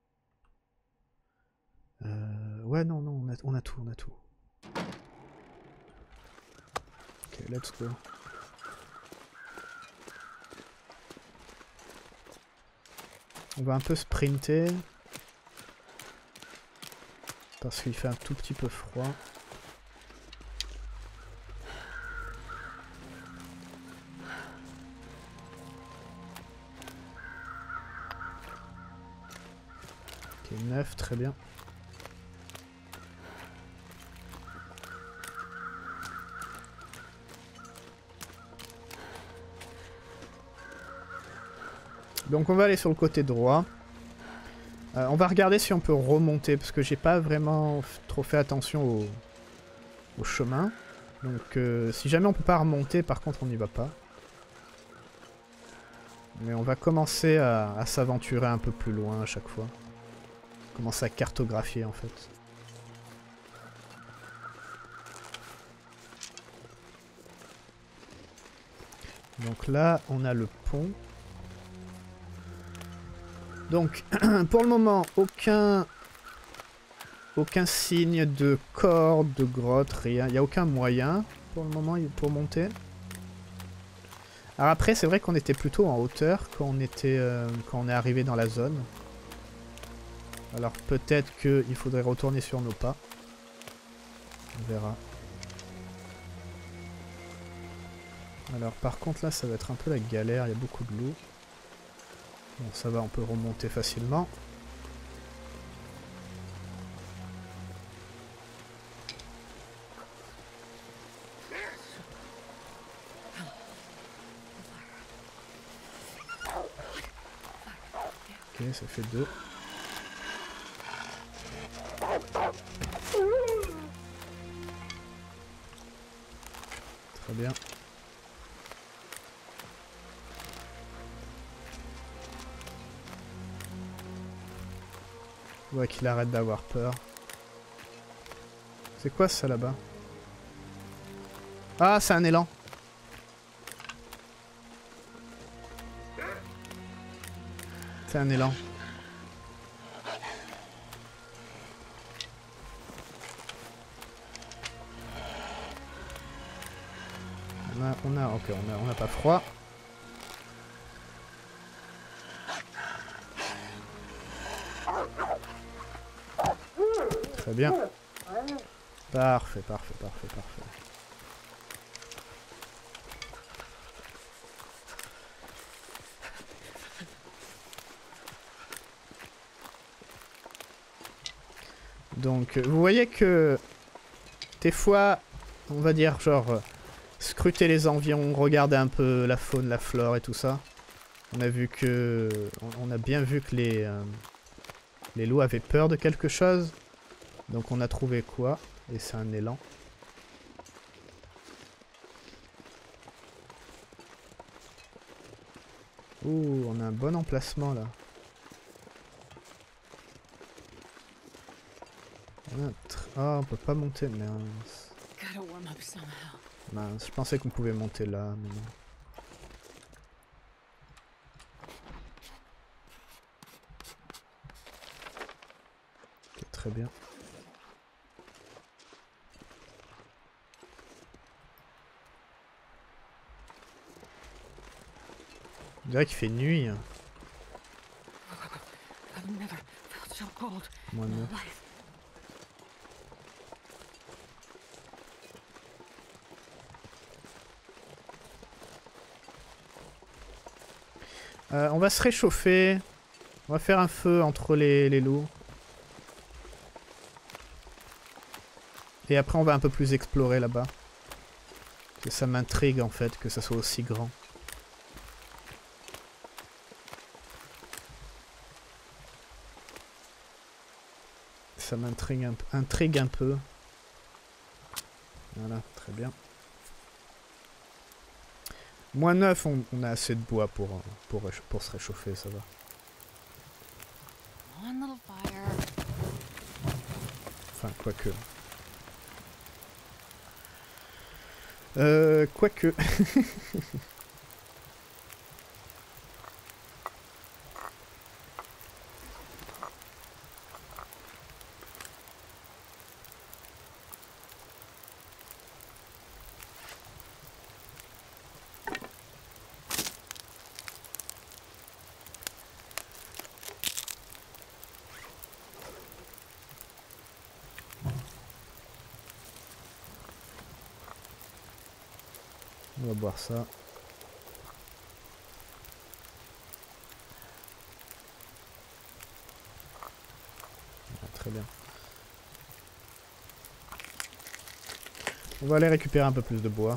Euh, ouais, non, non, on a, on a tout, on a tout. Ok, let's go. On va un peu sprinter. Parce qu'il fait un tout petit peu froid. Ok, neuf, très bien. Donc on va aller sur le côté droit. Euh, on va regarder si on peut remonter, parce que j'ai pas vraiment trop fait attention au, au chemin. Donc euh, si jamais on peut pas remonter, par contre on n'y va pas. Mais on va commencer à, à s'aventurer un peu plus loin à chaque fois. Commencer à cartographier en fait. Donc là on a le pont. Donc, pour le moment, aucun, aucun signe de corde, de grotte, rien. Il n'y a aucun moyen, pour le moment, pour monter. Alors après, c'est vrai qu'on était plutôt en hauteur quand on, était, euh, quand on est arrivé dans la zone. Alors peut-être qu'il faudrait retourner sur nos pas. On verra. Alors par contre, là, ça va être un peu la galère. Il y a beaucoup de loups. Bon, ça va, on peut remonter facilement. Ok, ça fait deux. Très bien. Ouais, qu'il arrête d'avoir peur. C'est quoi ça là-bas? Ah, c'est un élan. C'est un élan. On a, on a, ok, on a, on a pas froid. Très bien. Parfait, parfait, parfait, parfait. Donc, vous voyez que des fois, on va dire genre, euh, scruter les environs, regarder un peu la faune, la flore et tout ça. On a vu que, on a bien vu que les, euh, les loups avaient peur de quelque chose. Donc on a trouvé quoi? Et c'est un élan. Ouh, on a un bon emplacement là. On a un ah, on peut pas monter, mince. Mince, je pensais qu'on pouvait monter là, mais non. Ok, très bien. On dirait qu'il fait nuit. I've never felt so cold Moins in my neuf. life. Euh, on va se réchauffer. On va faire un feu entre les, les loups. Et après on va un peu plus explorer là-bas. Parce que ça m'intrigue en fait que ça soit aussi grand. Ça m'intrigue un, intrigue un peu. Voilà, très bien. Moins neuf, on, on a assez de bois pour, pour, pour se réchauffer, ça va. One little fire. Enfin, quoique. Euh, quoique. On va boire ça. Ah, très bien. On va aller récupérer un peu plus de bois.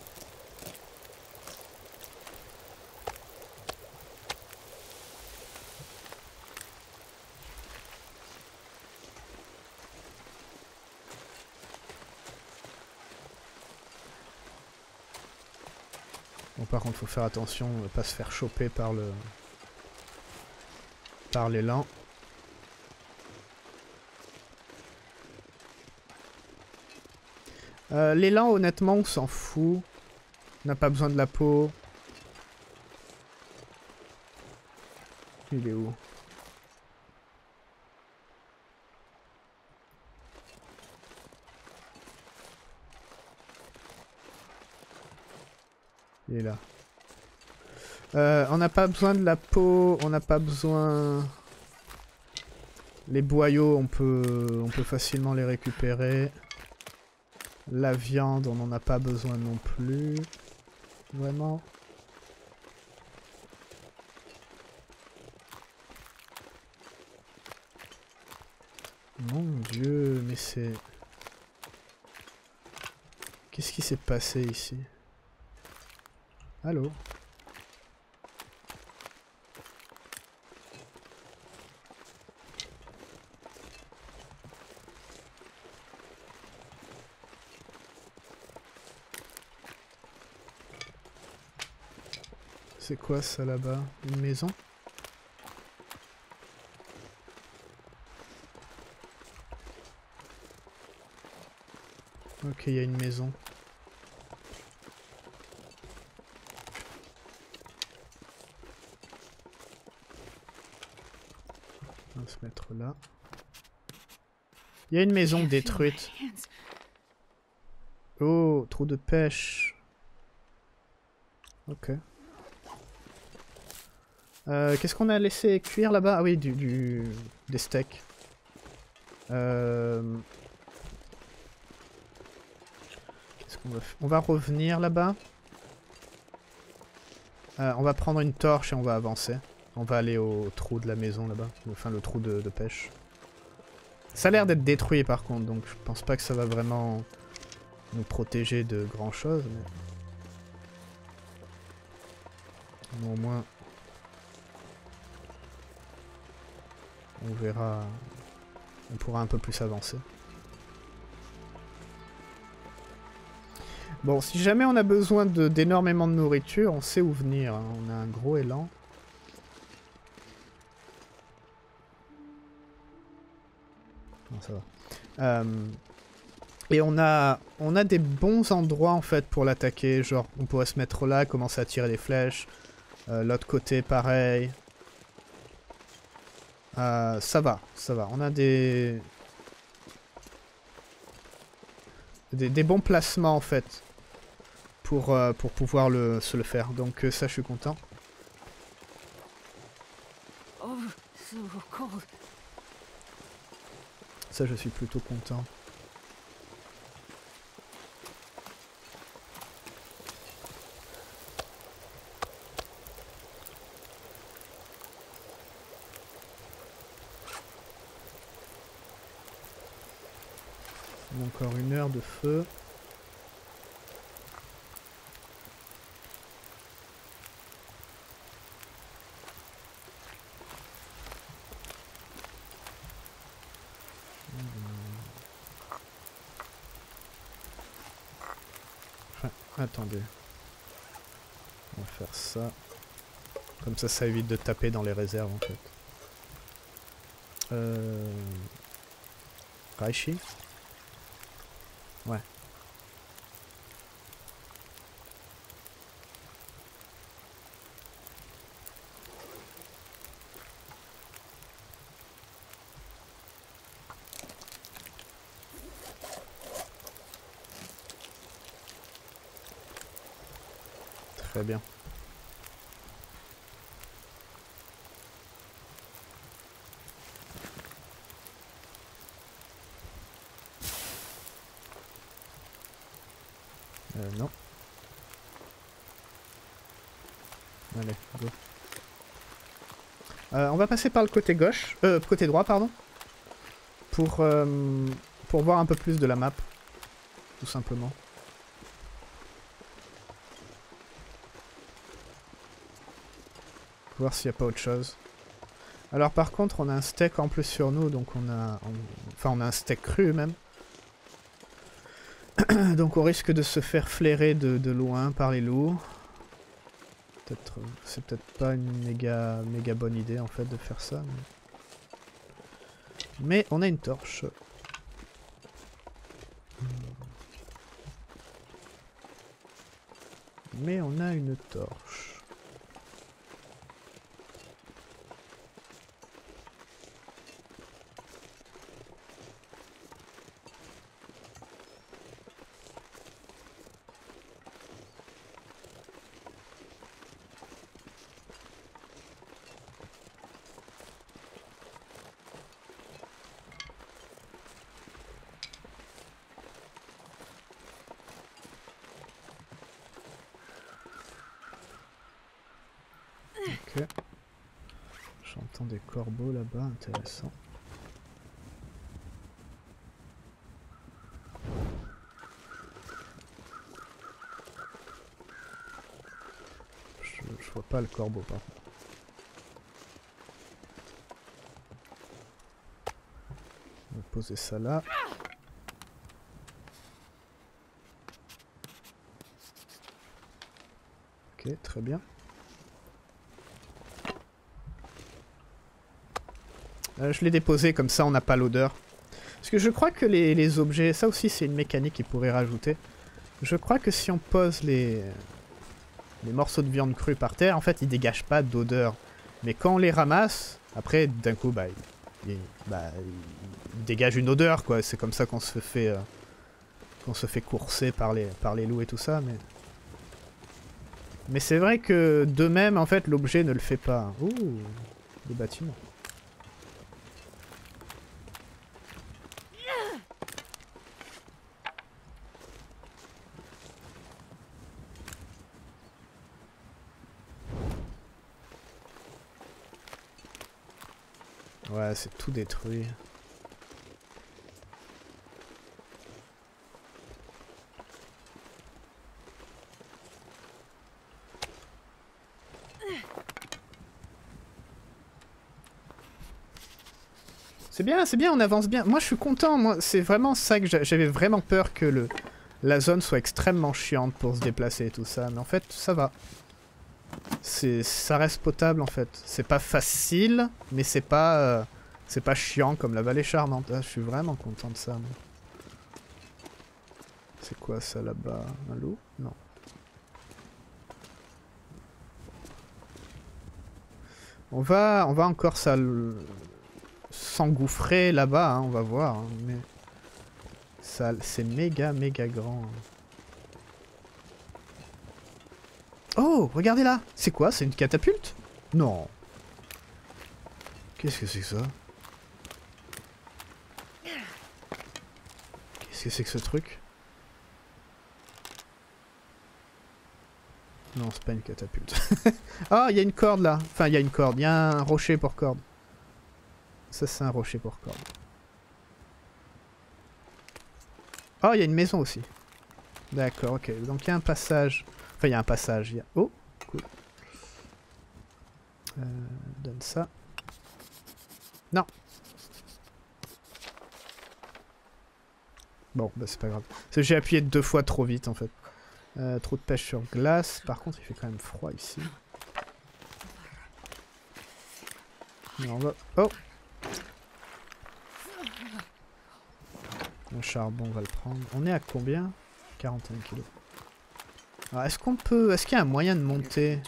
Bon, par contre, faut faire attention, ne pas se faire choper par le par l'élan. Euh, l'élan, honnêtement, on s'en fout. On n'a pas besoin de la peau. Il est où? Il est là. Euh, on n'a pas besoin de la peau, on n'a pas besoin... Les boyaux, on peut, on peut facilement les récupérer. La viande, on n'en a pas besoin non plus. Vraiment. Mon Dieu, mais c'est... Qu'est-ce qui s'est passé ici? Allô? C'est quoi ça là-bas? Une maison? Ok, il y a une maison. On va se mettre là. Il y a une maison Can't feel my détruite. hands. Oh, trou de pêche. Ok. Euh, Qu'est-ce qu'on a laissé cuire là-bas? Ah oui, du, du, des steaks. Euh... Qu'est-ce qu'on va faire? On va revenir là-bas. Euh, on va prendre une torche et on va avancer. On va aller au trou de la maison là-bas. Enfin, le trou de, de pêche. Ça a l'air d'être détruit par contre, donc je pense pas que ça va vraiment nous protéger de grand chose. Mais... mais au moins... On verra... On pourra un peu plus avancer. Bon, si jamais on a besoin d'énormément de, de nourriture, on sait où venir. Hein. On a un gros élan. Non, ça va. Euh, et on a, on a des bons endroits en fait pour l'attaquer. Genre, on pourrait se mettre là, commencer à tirer des flèches. Euh, L'autre côté, pareil. Euh, ça va, ça va. On a des... Des, des bons placements en fait. Pour, euh, pour pouvoir le, se le faire. Donc euh, ça, je suis content. so cold. Ça, je suis plutôt content. Encore une heure de feu. Enfin, attendez. On va faire ça. Comme ça, ça évite de taper dans les réserves en fait. Euh... Raichi ? Ouais. Très bien. Euh, non. Allez, go. Euh, on va passer par le côté gauche, euh, côté droit, pardon, pour, euh, pour voir un peu plus de la map, tout simplement. Voir s'il n'y a pas autre chose. Alors par contre, on a un steak en plus sur nous, donc on a... On, enfin, on a un steak cru même. Donc on risque de se faire flairer de, de loin par les loups. Peut-être, c'est peut-être pas une méga, méga bonne idée en fait de faire ça. Mais, mais on a une torche. Mais on a une torche. Ok. J'entends des corbeaux là-bas, intéressant. Je, je vois pas le corbeau par contre. On va poser ça là. Ok, très bien. Euh, je l'ai déposé, comme ça on n'a pas l'odeur. Parce que je crois que les, les objets... Ça aussi c'est une mécanique qu'ils pourraient rajouter. Je crois que si on pose les, les morceaux de viande crue par terre, en fait ils dégagent pas d'odeur. Mais quand on les ramasse, après d'un coup bah, ils, ils, bah, ils dégagent une odeur quoi. C'est comme ça qu'on se fait... Euh, qu'on se fait courser par les, par les loups et tout ça. Mais, mais c'est vrai que d'eux-mêmes en fait l'objet ne le fait pas. Ouh, des bâtiments. Ouais, c'est tout détruit. C'est bien, c'est bien, on avance bien. Moi, je suis content. Moi, c'est vraiment ça que j'avais vraiment peur que le la zone soit extrêmement chiante pour se déplacer et tout ça. Mais en fait, ça va. C'est, ça reste potable en fait. C'est pas facile, mais c'est pas, euh, c'est pas chiant comme la vallée charmante. Ah, je suis vraiment content de ça. Moi. C'est quoi ça là-bas? Un loup? Non. On va, on va encore ça s'engouffrer là-bas, hein, on va voir. Hein, mais ça, c'est méga méga grand. Oh, regardez là. C'est quoi? C'est une catapulte? Non. Qu'est-ce que c'est que ça? Qu'est-ce que c'est que ce truc? Non, c'est pas une catapulte. Ah, il y a une corde là. Enfin, il y a une corde. Il y a un rocher pour corde. Ça, c'est un rocher pour corde. Oh, il y a une maison aussi. D'accord, ok. Donc il y a un passage. Enfin, il y a un passage. Il y a... Oh, cool. Euh, donne ça. Non. Bon, bah c'est pas grave. J'ai appuyé deux fois trop vite en fait. Euh, trop de pêche sur glace. Par contre, il fait quand même froid ici. Mais on va... Oh! Le charbon, on va le prendre. On est à combien? quarante et un kilos. Alors, est-ce qu'on peut... Est-ce qu'il y a un moyen de monter?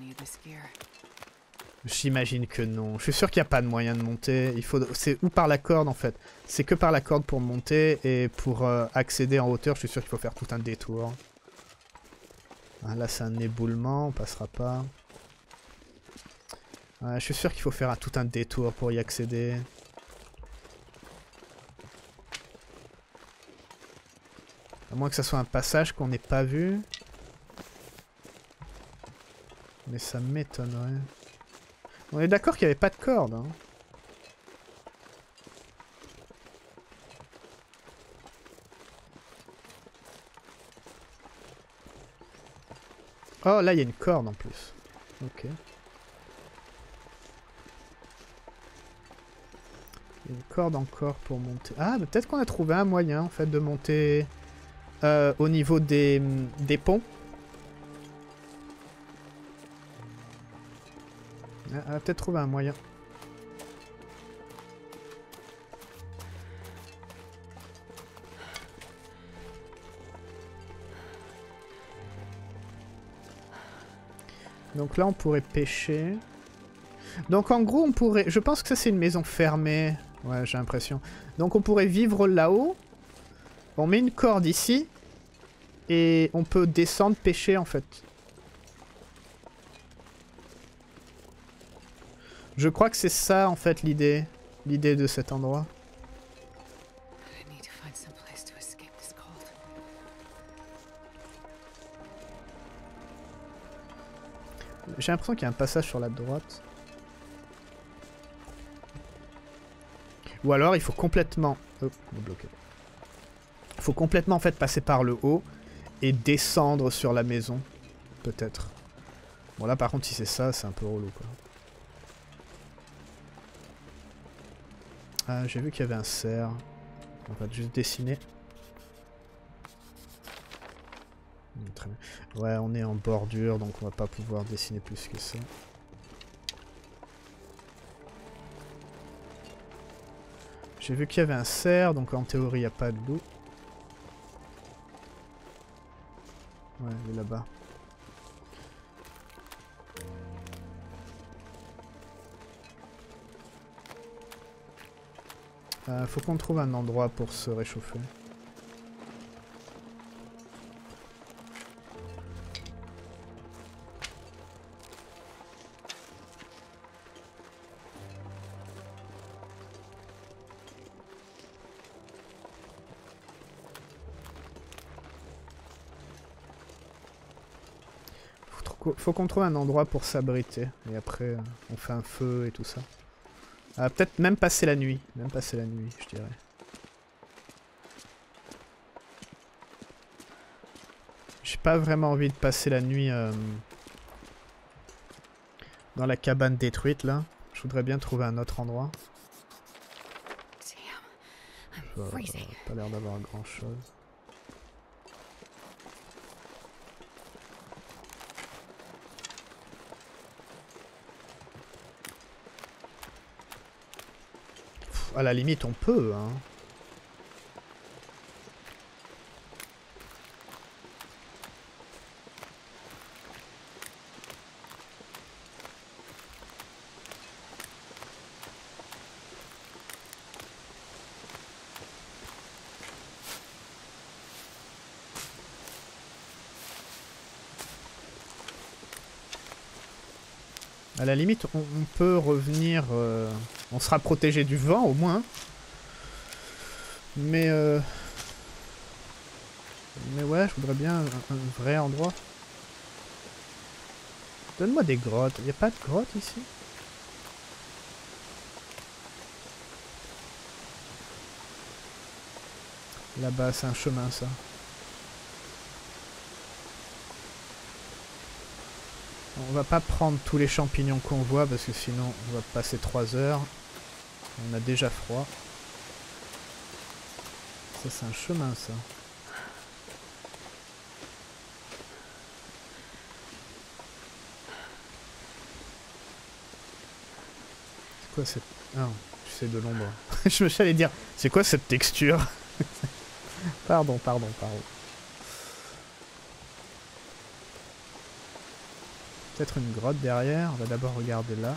J'imagine que non. Je suis sûr qu'il n'y a pas de moyen de monter. Il faut... C'est ou par la corde en fait. C'est que par la corde pour monter. Et pour euh, accéder en hauteur, je suis sûr qu'il faut faire tout un détour. Ah, là, c'est un éboulement. On passera pas. Ouais, je suis sûr qu'il faut faire un, tout un détour pour y accéder. À moins que ça soit un passage qu'on n'ait pas vu. Mais ça m'étonnerait. On est d'accord qu'il n'y avait pas de corde. Hein. Oh, là, il y a une corde en plus. Ok. Il y a une corde encore pour monter. Ah, mais peut-être qu'on a trouvé un moyen, en fait, de monter euh, au niveau des, des ponts. Ah, on a peut-être trouvé un moyen. Donc là, on pourrait pêcher. Donc en gros, on pourrait... Je pense que ça, c'est une maison fermée. Ouais, j'ai l'impression. Donc on pourrait vivre là-haut. On met une corde ici. Et on peut descendre, pêcher, en fait. Je crois que c'est ça, en fait, l'idée. L'idée de cet endroit. J'ai l'impression qu'il y a un passage sur la droite. Ou alors il faut complètement... Oh, on est bloqué. Il faut complètement en fait passer par le haut et descendre sur la maison. Peut-être. Bon là par contre si c'est ça, c'est un peu relou quoi. Ah, j'ai vu qu'il y avait un cerf. On va juste dessiner. Très bien. Ouais, on est en bordure, donc on va pas pouvoir dessiner plus que ça. J'ai vu qu'il y avait un cerf, donc en théorie il n'y a pas de loup. Ouais, il est là-bas. Euh, faut qu'on trouve un endroit pour se réchauffer. Faut qu'on trouve un endroit pour s'abriter. Et après, euh, on fait un feu et tout ça. Euh, Peut-être même passer la nuit. Même passer la nuit, je dirais. J'ai pas vraiment envie de passer la nuit euh, dans la cabane détruite, là. Je voudrais bien trouver un autre endroit. Euh, pas l'air d'avoir grand-chose. À la limite, on peut, hein. À la limite, on, on peut revenir... Euh... On sera protégé du vent au moins. Mais euh... Mais ouais, je voudrais bien un, un vrai endroit. Donne-moi des grottes. Il n'y a pas de grottes ici? Là-bas, c'est un chemin, ça. On va pas prendre tous les champignons qu'on voit, parce que sinon, on va passer trois heures. On a déjà froid. Ça, c'est un chemin, ça. C'est quoi cette... Ah, c'est de l'ombre. Je me suis allé dire, c'est quoi cette texture? Pardon, pardon, pardon. Peut-être une grotte derrière. On va d'abord regarder là.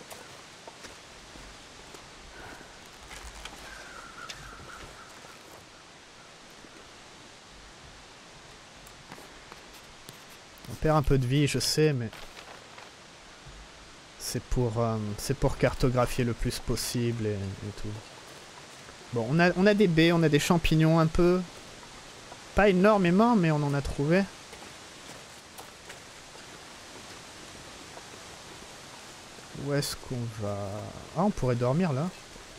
On perd un peu de vie, je sais, mais... C'est pour, euh, c'est pour cartographier le plus possible et, et tout. Bon, on a, on a des baies, on a des champignons un peu. Pas énormément, mais on en a trouvé. Où est-ce qu'on va... Ah, on pourrait dormir là.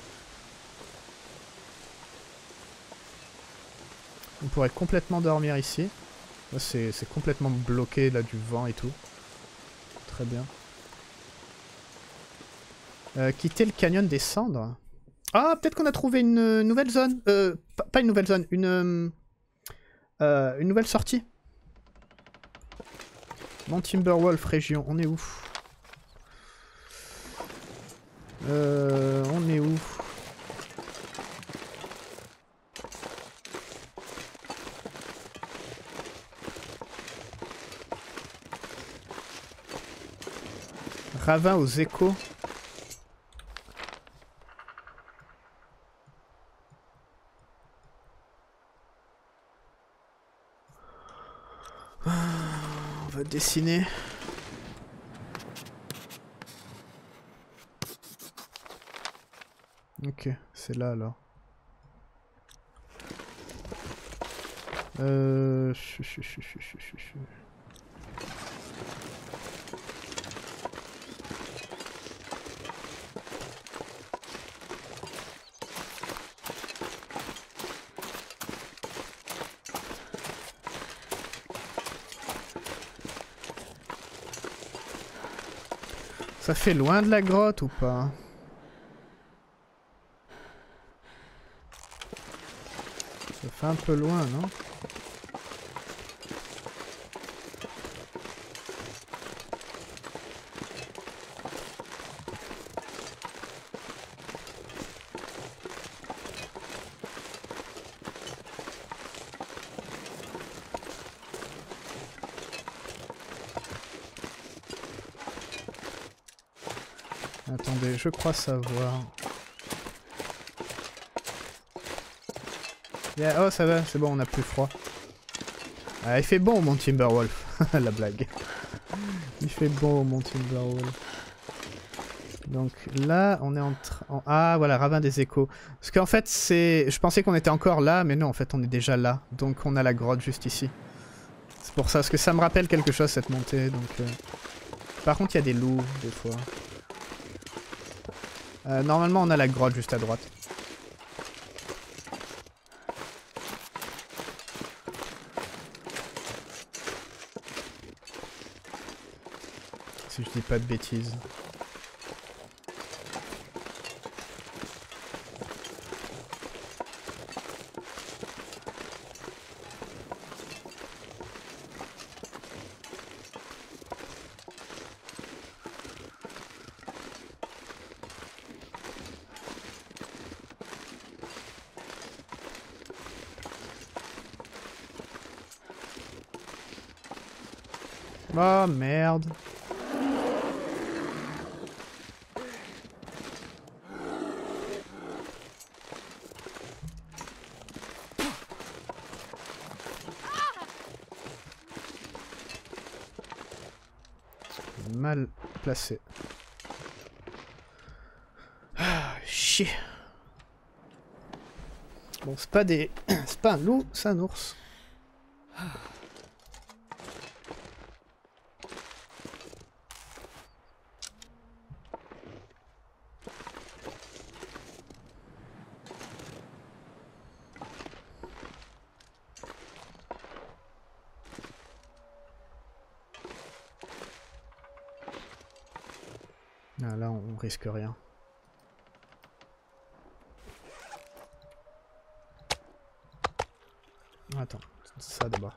On pourrait complètement dormir ici. C'est complètement bloqué là du vent et tout. Très bien. Euh, quitter le canyon des cendres. Ah, peut-être qu'on a trouvé une euh, nouvelle zone. Euh, pas une nouvelle zone, une, euh, euh, une nouvelle sortie. Mont Timberwolf région, on est où? Euh, on est où? Ravin aux échos. On va dessiner. Ok, c'est là alors. Euh... Chou, chou, chou, chou, chou, chou, chou. Ça fait loin de la grotte ou pas? Ça fait un peu loin, non? Attendez, je crois savoir. Yeah, oh, ça va, c'est bon, on a plus froid. Ah, il fait bon au Mont Timberwolf. La blague. Il fait bon au Mont Timberwolf. Donc là, on est en train... Ah, voilà, Ravin des échos. Parce qu'en fait, c'est... Je pensais qu'on était encore là, mais non, en fait, on est déjà là. Donc on a la grotte juste ici. C'est pour ça, parce que ça me rappelle quelque chose, cette montée. Donc, euh... Par contre, il y a des loups, des fois. Euh, normalement, on a la grotte juste à droite. Si je dis pas de bêtises. Oh merde. Mal placé. Ah. chier. Bon, c'est pas des... c'est pas un loup, c'est un ours. Ah, là, on risque rien. Attends, ça d'abord.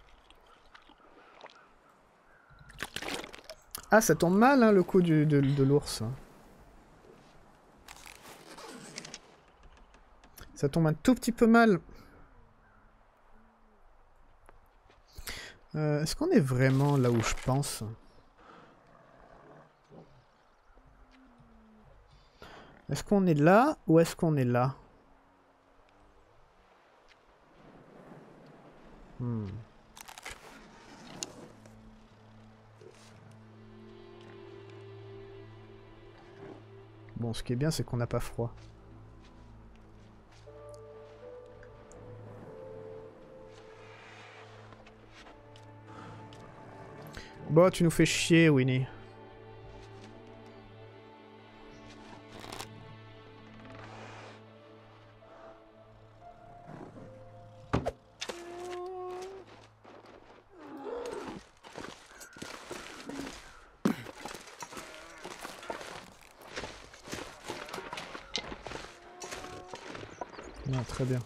Ah, ça tombe mal, hein, le coup du, de, de l'ours. Ça tombe un tout petit peu mal. Euh, Est-ce qu'on est vraiment là où je pense ? Est-ce qu'on est là ou est-ce qu'on est là ? Hmm. Bon, ce qui est bien, c'est qu'on n'a pas froid. Bon, tu nous fais chier, Winnie. Non, très bien.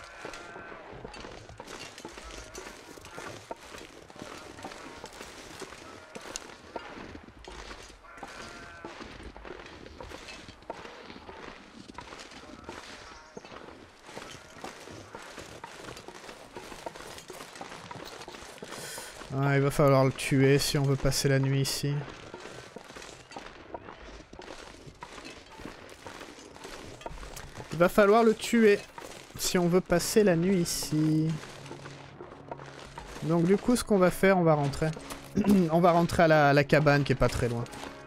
Ah, il va falloir le tuer si on veut passer la nuit ici. Il va falloir le tuer si on veut passer la nuit ici. Donc du coup, ce qu'on va faire, on va rentrer. On va rentrer à la, à la cabane qui est pas très loin.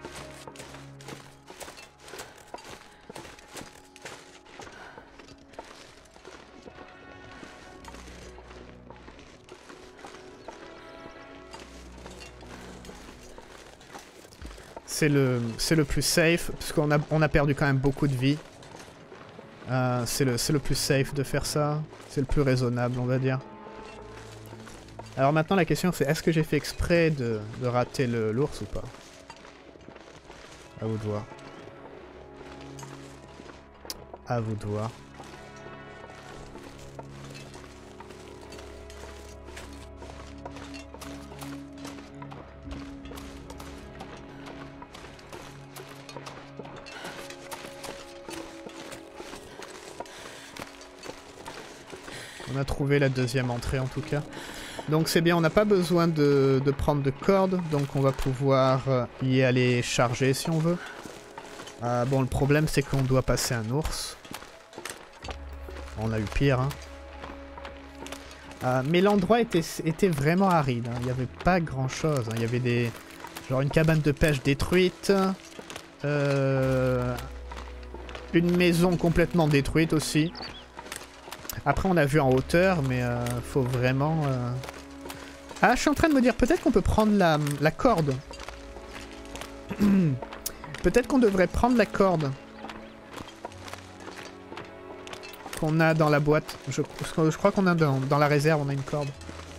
C'est le, c'est le plus safe, parce qu'on a, on a perdu quand même beaucoup de vie. Euh, c'est le, c'est le plus safe de faire ça. C'est le plus raisonnable, on va dire. Alors maintenant, la question c'est, est-ce que j'ai fait exprès de, de rater l'ours ou pas? À vous de voir. À vous de voir. On a trouvé la deuxième entrée en tout cas. Donc c'est bien, on n'a pas besoin de, de prendre de cordes, donc on va pouvoir y aller charger si on veut. Euh, bon, le problème c'est qu'on doit passer un ours. On a eu pire, hein. Euh, mais l'endroit était, était vraiment aride, hein. Il n'y avait pas grand chose, hein. Il y avait des... genre une cabane de pêche détruite. Euh, une maison complètement détruite aussi. Après on a vu en hauteur, mais euh, faut vraiment... Euh... Ah, je suis en train de me dire, peut-être qu'on peut prendre la, la corde. Peut-être qu'on devrait prendre la corde. Qu'on a dans la boîte. Je, je crois qu'on a dans, dans la réserve, on a une corde.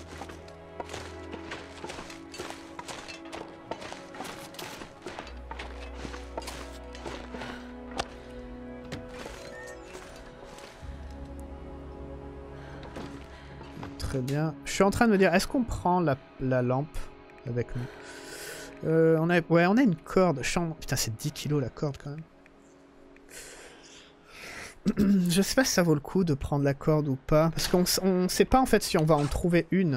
Très bien. Je suis en train de me dire, est-ce qu'on prend la, la lampe avec nous? euh, on a, Ouais, on a une corde. En... Putain, c'est dix kilos la corde quand même. Je sais pas si ça vaut le coup de prendre la corde ou pas. Parce qu'on on sait pas en fait si on va en trouver une.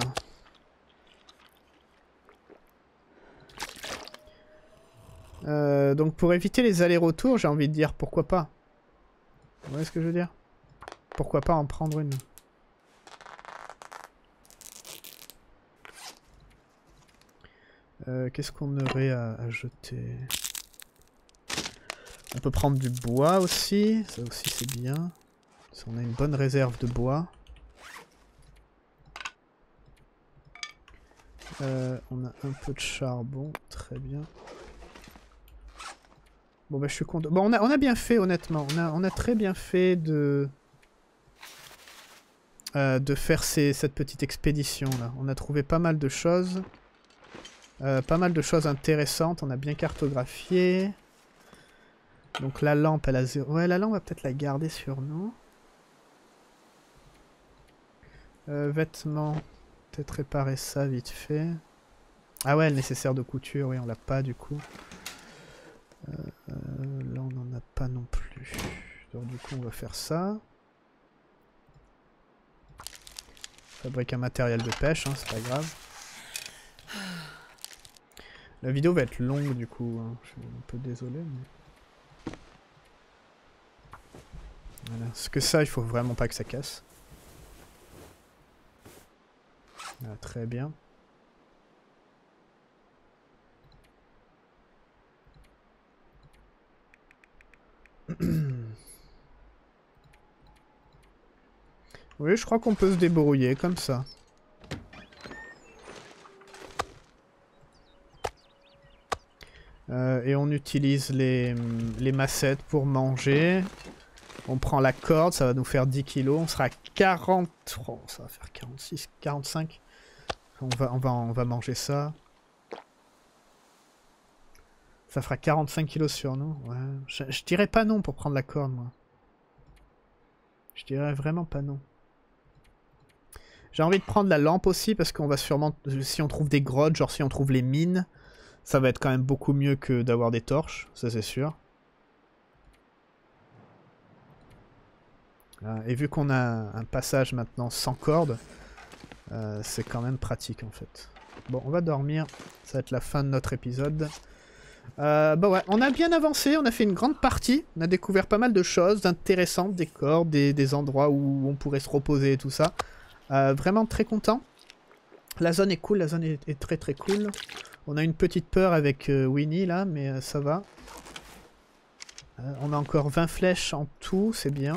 Euh, donc pour éviter les allers-retours, j'ai envie de dire pourquoi pas. Vous voyez ce que je veux dire? Pourquoi pas en prendre une? Euh, Qu'est-ce qu'on aurait à, à jeter? On peut prendre du bois aussi, ça aussi c'est bien. Si on a une bonne réserve de bois. Euh, on a un peu de charbon, très bien. Bon bah je suis content. Bon on a, on a bien fait honnêtement, on a, on a très bien fait de... Euh, de faire ces, cette petite expédition là. On a trouvé pas mal de choses. Euh, pas mal de choses intéressantes, on a bien cartographié. Donc la lampe elle a zéro... Ouais la lampe on va peut-être la garder sur nous. Euh, vêtements, peut-être réparer ça vite fait. Ah ouais le nécessaire de couture, oui on l'a pas du coup. Euh, euh, là on n'en a pas non plus. Donc du coup on va faire ça. Fabrique un matériel de pêche, hein, c'est pas grave. La vidéo va être longue du coup, hein. Je suis un peu désolé. Mais... Voilà. Parce que ça, il faut vraiment pas que ça casse. Ah, très bien. Oui, je crois qu'on peut se débrouiller comme ça. Euh, et on utilise les, les massettes pour manger. On prend la corde, ça va nous faire dix kilos. On sera à quarante... Oh, ça va faire quarante-six, quarante-cinq. On va, on, va, on va manger ça. Ça fera quarante-cinq kilos sur nous. Ouais. Je, je dirais pas non pour prendre la corde, moi. Je dirais vraiment pas non. J'ai envie de prendre la lampe aussi parce qu'on va sûrement... Si on trouve des grottes, genre si on trouve les mines, ça va être quand même beaucoup mieux que d'avoir des torches, ça c'est sûr. Et vu qu'on a un passage maintenant sans corde, euh, c'est quand même pratique en fait. Bon, on va dormir, ça va être la fin de notre épisode. Euh, bah ouais, on a bien avancé, on a fait une grande partie, on a découvert pas mal de choses intéressantes, des corps, des, des endroits où on pourrait se reposer et tout ça. Euh, vraiment très content. La zone est cool, la zone est, est très très cool. On a une petite peur avec euh, Winnie là, mais euh, ça va. Euh, on a encore vingt flèches en tout, c'est bien.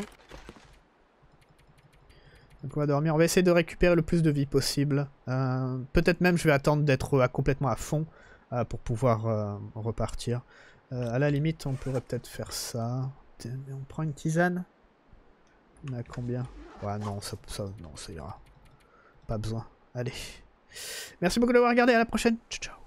Donc on va dormir, on va essayer de récupérer le plus de vie possible. Euh, Peut-être même je vais attendre d'être euh, complètement à fond euh, pour pouvoir euh, repartir. Euh, à la limite on pourrait peut-être faire ça. On prend une tisane. On a combien? Ouais non, ça, ça, non, ça ira. Pas besoin. Allez. Merci beaucoup d'avoir regardé, à la prochaine. Ciao ciao.